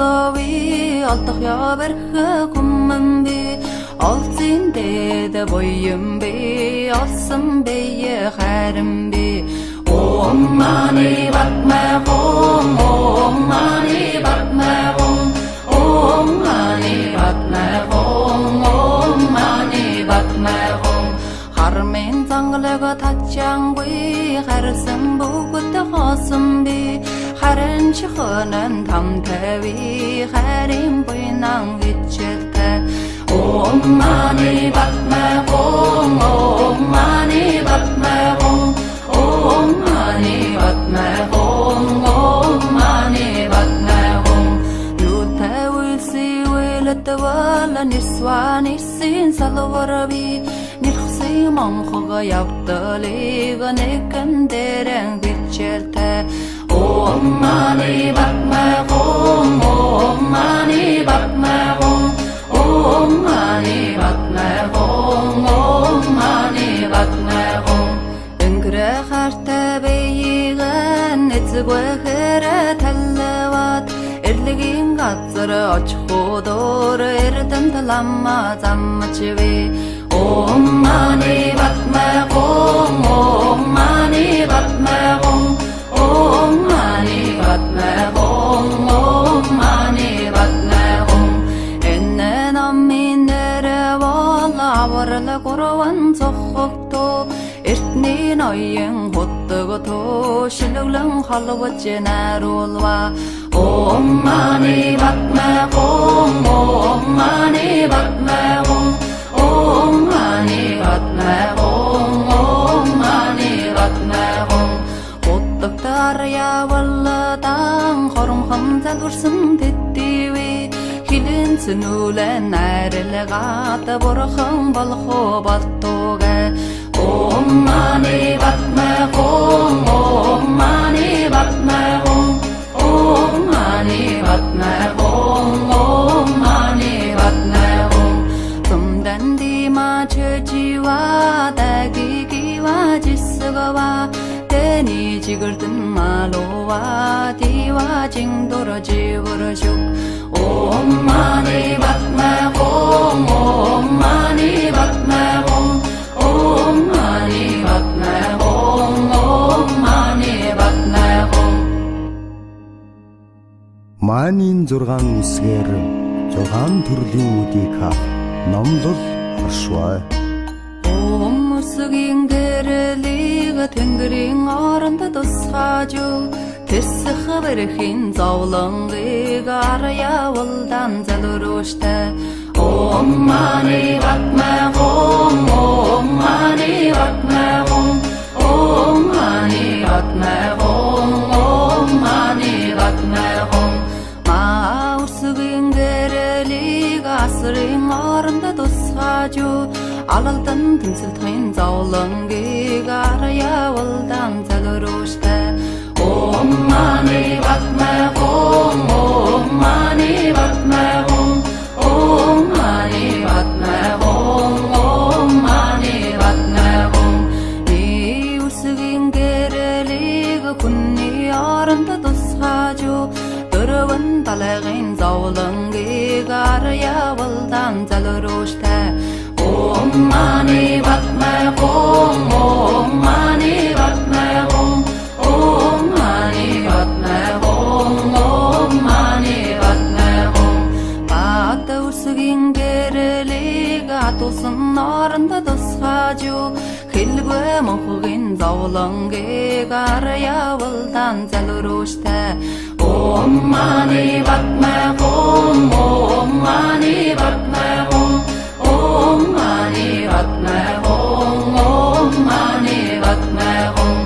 Speaker 2: basavi Altaq ya berhe kumman bi Altın dede boyum bi Alsın beye xarim bi Om Mani Padme Hum Om Mani Padme Hum Om Mani Padme Hum Om Mani Padme Hum Harmen zanglaga tatchang bi Harsın bugut khasım bi Haran çıxınan tam tavi Harim boynan güçelte Om Mani Padme Hum Om Mani Padme Hum Om Mani Padme Hum Om Mani Padme Hum Luta wilsi wilat wala niswa nisin salwarabi Nirxsi manxıga yaptali Ganekan deren güçelte Om Mani Padme Hum Om Mani Padme Hum Om Mani Padme Hum Om Mani Padme Hum Ünkre xarta beyigan Etzgwe xere tallavat Erligin gatsırı açxudur Erden talamma zammaçıvi Om Mani Padme Hum Om Mani Padme Hum Om Mani Padme Hum Om Mani Padme Hum Enne namminere valla varla koravan soxokto Ertnin ayın hottugu to Şiluglan halvacı narulva Om Mani Padme Hum Om Mani Padme Hum Om Mani Padme Hum Om Mani Padme Hum Hottuktar ya valla dang Horum hamza dursun tittivi Hilin sunulen ayrılı gata Borxın balxo baltoga Om Mani Padme Hum Om Mani Padme Hum Om Mani Padme Hum Om Mani Padme Hum Tumdan dima çöçiva Dagi giva jisgava Teni jigırdın malova Diva jingdoro jivuruşuk Om Mani Padme Hum Om Mani Padme Hum Om Mani Padme Hum Om Mani Padme Hum
Speaker 1: Манийн зургаан үсгээр зургаан төрлийн үдийг хав номлол оршваа
Speaker 2: Om Mursuгийн гэрэлийг тэнгэрийн оронд тусгаж Тэсэх бэрхийн зовлонгыг арьявалдан залруштай Om Mani Padme Hum Om Mani Padme Hum Om Mani Padme Hum Om Mani Padme Hum Maursugin gэрэлийг асрын оронд тусгаж Алалдан тэнцэлтхэн зовлонгыг арьявалдан залруштай Om Mani Padme Hum Om Mani Padme Hum Om Mani Padme Hum Om Mani Padme kunni arında dusxaju Dörvün talagin zavlangi garya valdan zalroshta Om mani batma om om mani batma om Om mani batma om om mani batma om Bata ursugin gerelig atosun arında dusxaju Hilgwe mohgin zavlangi garya valdan zalroshta Om mani batma om om mani batma om Om mani batma om om mani batma om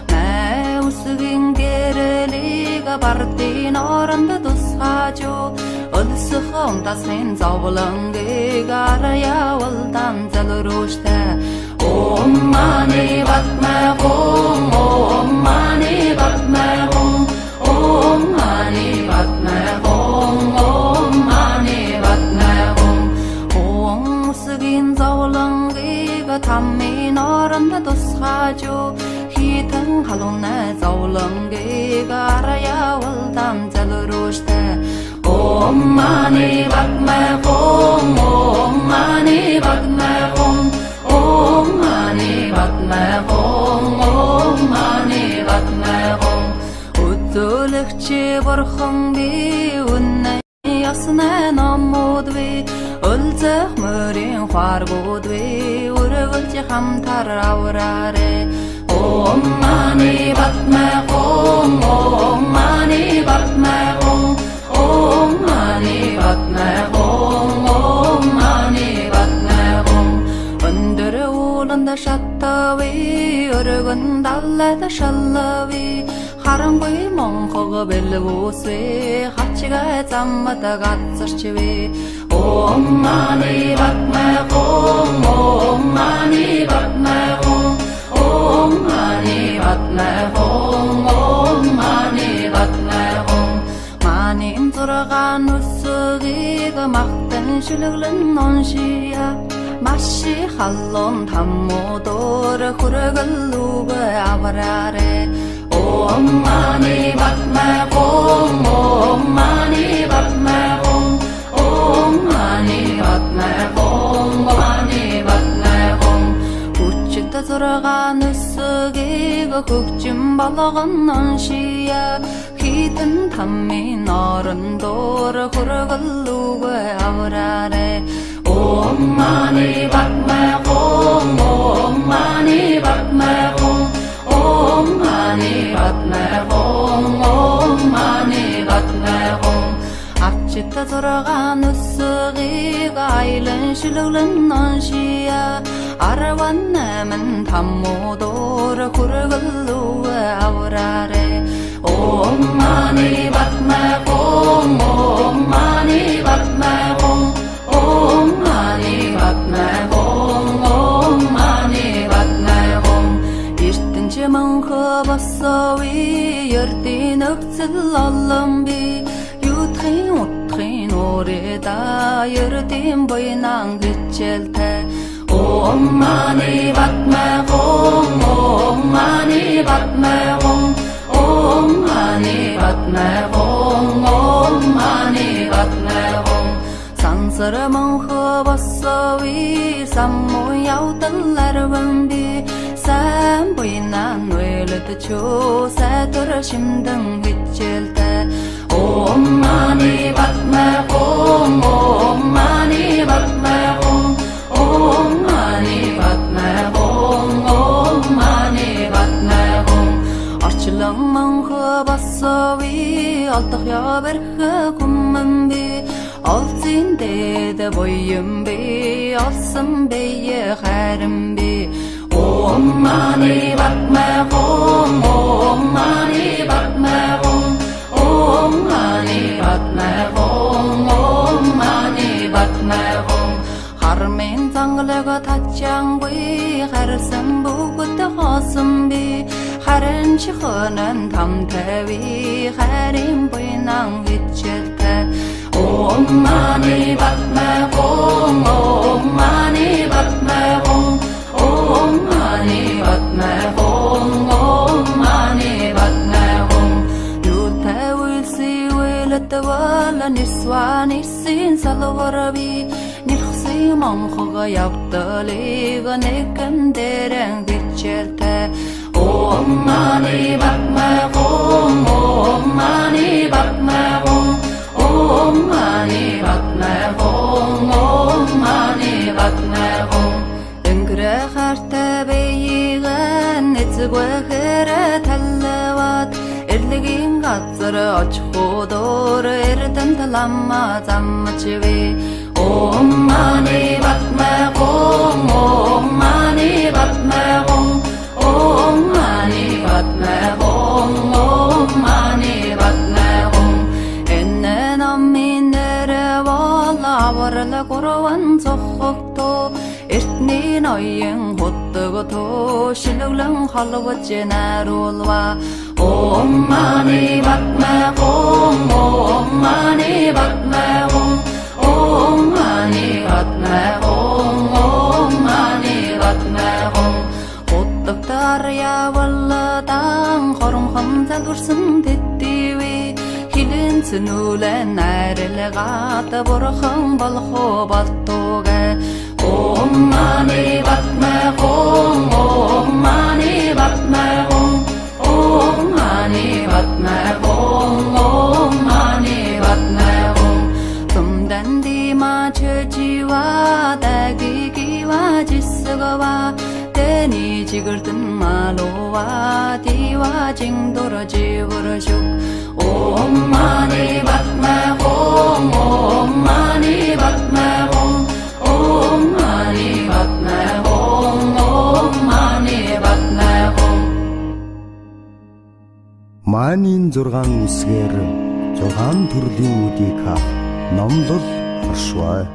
Speaker 2: Ma usgin gereliga partin aranda dusxaju Ulsxon tasmin zavlangi garya valdan zalroshta Om mani batma om om mani batma om Om mani batma om om mani batma om Om usgin zavlangiga tammin aranda dusxaju Hitan haluna zavlangiga araya valdan zalroshta Om mani batma om om mani batma om Om mani batma om om mani batma om Utulukchi borxon bi unna yasna namudvi Ulzah murin khargudvi urgulchi ham tarawrare Om mani batma om om mani batma om Om mani batma om om mani batma om Under ulanda shattavi urgun dallada shallavi Harangui monxoga belvusvi Hachiga zammata gatsarchivi Om mani batma om om mani batma om Om mani batma om om mani batma om Manin turgan usugiga maqtan shuluglan nonshiya Mashi khallon tammodur khurgalluga avarare Om mani batma om om mani batma om Om mani batma om mani batma om Uçta turgan usugiga hukjum balag'annan shiya Hitin tammin arındur khurgalluga avrare Om mani batma om om mani batma om Om mani batma om om mani batma om Achita turgan usugiga aylan shuluglan nanshiya Arwanna min tammudur khurgalluga avrare Om mani batma om om mani batma om Om mani batma om om mani batma om Irtinchi manxı bassavi yerdin öksil allambi Yutxin utxin orida yerdin boynan gitchelte Om mani batma om om mani batma om Om mani batma om om mani batma om Sansar manxı bassavi sammu yavdallar vambi Sen boynan öyledi ço satur şimdin gitchelte Om mani batma om om mani batma om Om mani batma om om mani batma om Archilan manxı bassavi altıq ya berxı kummanbi Alzin dede boyum bi alsın beye xarim bi Om mani batma om om mani batma om Om mani batma om om mani batma om Harmen zanglaga tachangwi harsan bugutta khasım bi Haran chikhanan tamtavi harim boynan gitchelte Om mani batma om om mani batma om Om mani batma om om mani batma wala niswa nisin salwarabi nirxsi mamkhaga yapdaliga nekan dereng ditchelte O mani bakma gom O mani bakma gom O mani bakma gom O mani bakma gom Engre kharte beyigan etzgwe khere tallawat Erligin gatsar achhodor erdan talamma zammachwe O mani bakma gom O mani bakma gom O mani bakma gom O mani bakma gom Ennen amminere walla varla korwan zokhokto Ertni noyen hottogoto shiluglan halwatje narulwa O mani bakma gom O mani bakma gom O mani bakma gom O mani bakma gom Hottaktar ya walla tang khorum khamza dursun tettiwi Hilin sunulen narele gata borkham balkho baltoga O mani bakma gom O mani bakma gom O mani bakma gom O mani bakma gom Tumdan di ma chjiwa dagi giwa jisgawa Teni jigirtin malowa diwa jingdora jivrashuk O mani bakma gom O mani bakma gom O mani bakma gom O mani bakma gom
Speaker 1: Манийн зургаан үсгээр зургаан төрлийн үдийг хав номлол оршваа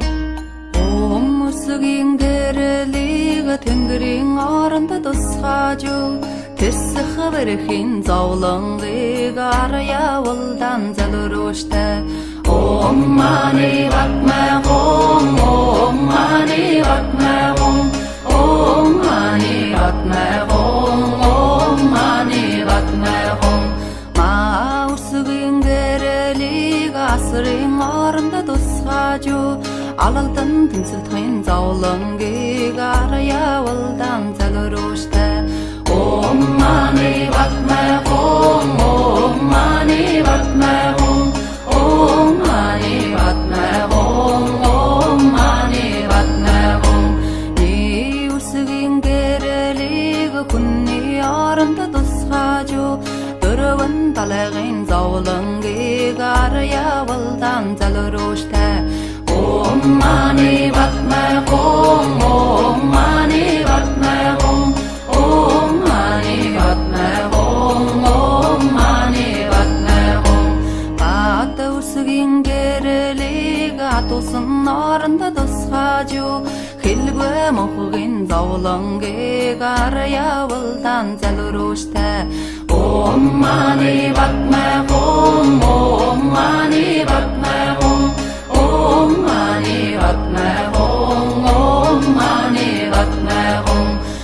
Speaker 2: Өмсгийн гэрлийг тэнгэрийн оронд тусгаажу тэсэх бэрхийн зовлонгийг арьявалдан залруштай О мани bakma gom O mani bakma gom O mani bakma gom O mani bakma gom Маусгийн гэрлийг асрын оронд тусгаажу алалдан тэнцэлтхэн зовлонгийг арьявалдан залруштай O mani bakma gom O mani bakma gom O mani bakma gom O mani bakma gom Ni usgin gerelig kunni оронд тусгаажу дөрвөн талагын зовлонгийг арьявалдан залруштай O mani bakma gom O mani bakma gom O mani bakma gom O mani bakma gom Bata usgin gerelig atosun оронд тусгаажу хэлбэ мохгин зовлонгийг арьявалдан залруштай O mani bakma gom O mani bakma gom O mani bakma gom O mani bakma gom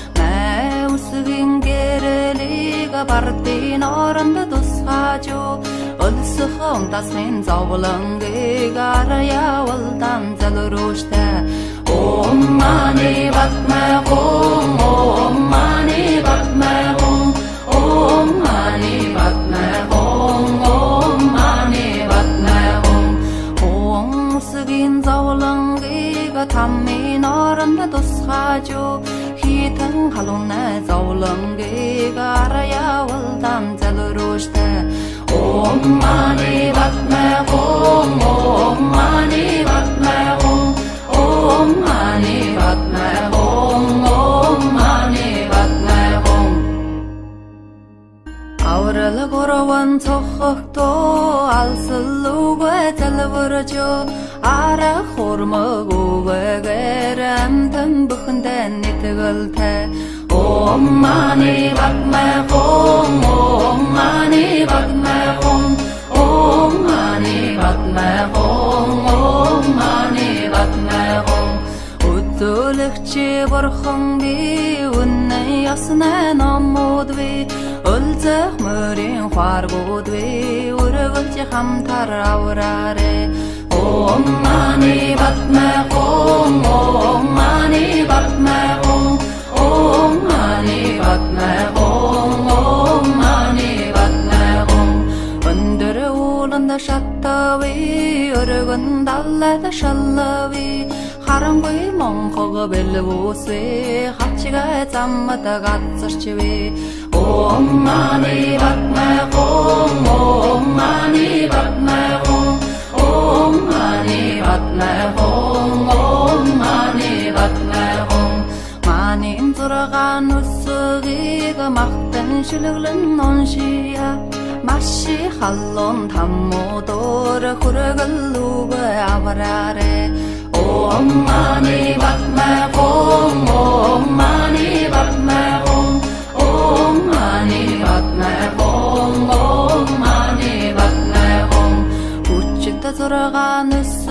Speaker 2: Маусгин гэрлийг бардын оронд тусгаажу өлсөх унтасын зовлонгийг арьявалдан залруштай O mani bakma gom O mani bakma gom O mani bakma gom O mani bakma gom Өмсгийн зовлонгийг таммын оронд тусгаажу хитэн халуунай зовлонгийг арьявалдан залруштай O mani bakma gom O mani bakma gom O mani bakma gom O mani bakma gom Aurel gorwan цохогто алсалугэ залбаржо ара хормогүйгээр амтан бүхэндэн нэтгэлтэй O mani bakma gom O mani bakma gom O mani bakma gom O mani bakma gom Өтөлөгчи борхон би үнэн ясна номууд би өлз язах мөрийн хваргуудвэ өргөлж хамтар авраарэ Om Mani Padme Hum Om Mani Padme Hum Om Mani Padme Hum Om Mani Padme Hum Önдөр ууланда шаттави өргөн даллада шаллави харангүй монхог бэлвүсвэ хавчига заммата газарчвэ Om Mani Padme Hum Om Mani Padme Hum Om Mani Padme Hum Om Mani Padme Hum Манин зургаан үсгийг махтан шүлэглэн оншия Маши халлон таммуудор хүргэлүүгэ авраарэ Om Mani Padme Hum Om Mani Padme Hum Om Mani Padme Hum Om Mani Padme Hum Хүчтэй зургаан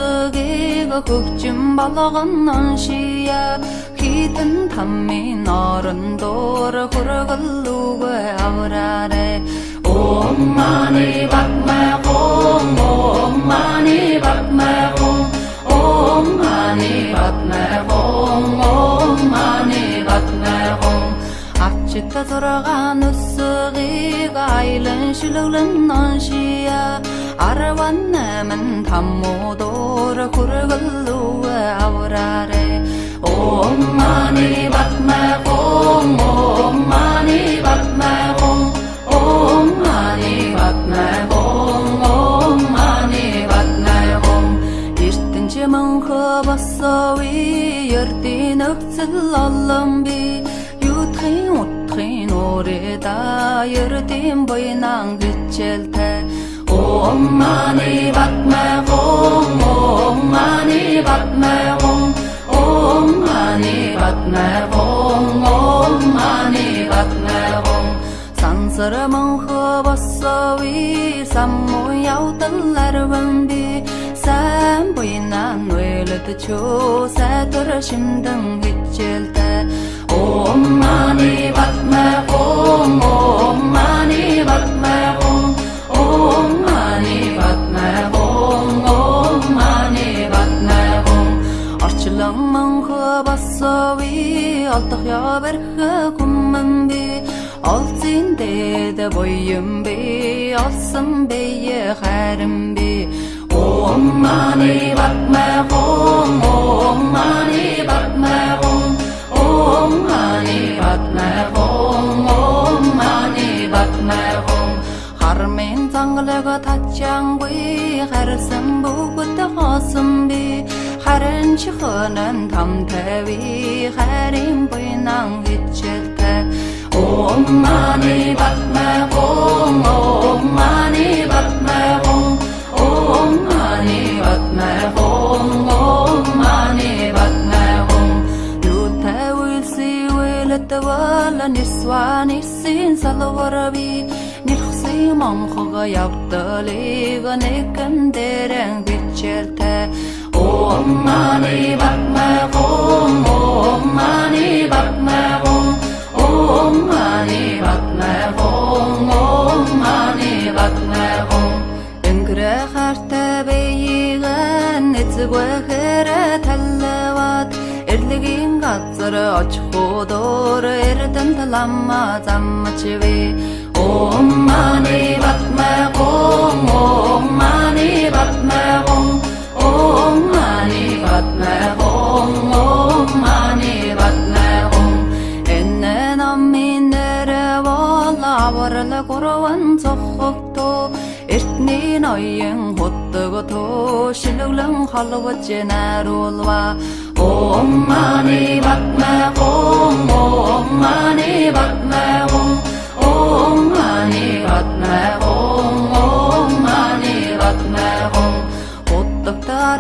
Speaker 2: үсгийг хөгжим болгон оншия Хитэн таммын орондор хүргэлүүгэ авраарэ Om Mani Padme Hum Om Mani Padme Hum Om Mani Padme Hum Om Mani Padme Hum Ачта зургаан үсгийг айлан шүлэглэн оншия арван намын таммуудор хүргэлүүгэ авраарэ Om Mani Padme Hum Om Mani Padme Hum Om Mani Padme Hum Om Mani Padme Hum эртэнч мөнхө басови ердийн өгцөл олон би юутхын утхын уреда ердийн буйнан гिचэлтэй Om Mani Padme Hum Om Mani Padme Hum Om Mani Padme Hum Om Mani Padme Hum Сансар мөнхө басови саммуу явдал арван би сайн буйнан нүэлэд чөө сайтар шимдэн гिचэлтэй Om Mani Padme Hum Om Mani Padme Hum Om Mani Padme Hum Om Mani Padme Hum Орчлон мөнхө басови олдох яварх хүмэн би Олзин дэдэ буйм би олсон бие хайрам би Om Mani Padme Hum Om Mani Padme Hum Om Mani Padme Hum Om Mani Padme Hum Хармын зангалага татчангүй харсан бүгд хоосон би харин чихнэн тамтави харин буйнан гिचэлтэй Om Mani Padme Hum Om Mani Padme Hum Om Mani Padme Hum Om Mani Padme Hum Юутай үйлси үйлэтвала нисван исэн салварби нэрхси монхог явдалыг нэгэн дээрэн гिचэлтэй Om Mani Padme Hum Om Mani Padme Hum Om Mani Padme Hum Om Mani Padme Hum Энгэрэ хартай бэйгэн эцэгвэхэрэ талавад эрлэгийн газар очихудор эрдэн таламма заммачвэ Om Mani Padme Hum Om Mani Padme Hum Om Mani Padme Hum Om Mani Padme Hum Энэ намын нэрэ вала аварла гурван цохогто эртний ноён хуттагто шилглэн халваж наруулва Om Mani Padme Hum Om Mani Padme Hum Om Mani Padme Hum Om Mani Padme Hum Хуттагтар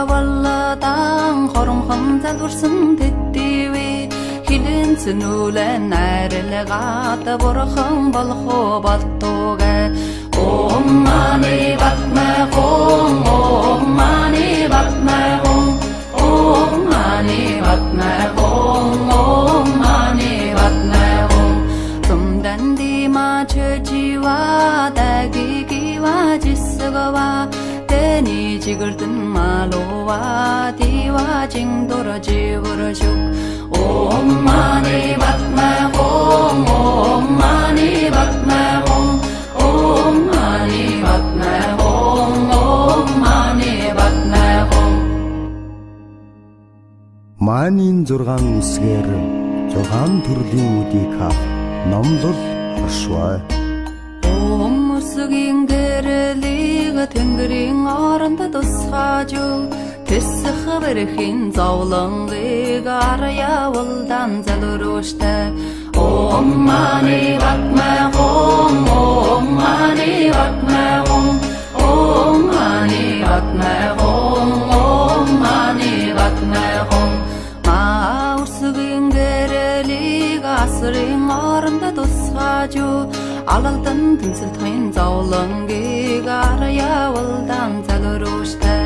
Speaker 2: явалдан хоромхон залурсан тэтгэвэ хилэн цэнүүлэн найрлагат бурхан болох болтугэ Om Mani Padme Hum Om Mani Padme Hum Om Mani Padme Hum Om Mani Padme Hum Tumdan 기마 처지와 다기 기와 지스거와 때니 지글든 말로와 디와 징도러 지우러죽 옴 마니 밭마홍 옴 마니 밭마홍 옴 마니 밭마홍 옴 마니 밭마홍
Speaker 1: Маанийн зургаан үсгээр зургаан төрлийн үдийг хав номлол оршвай.
Speaker 2: 옴 무스긴 게르리가 탱그링 어른다 도사주 테스խ 베르힌 자울랑리가 알아야 월단 잘로로시다 옴 마니 밭마홍 옴 마니 밭마홍 옴 마니 밭마홍 옴 마니 밭마홍 마우스긴 게르리가 아스링 어른다 도사주 알알단 등슬 터인 자울랑기가 알아야 월단 잘로로시다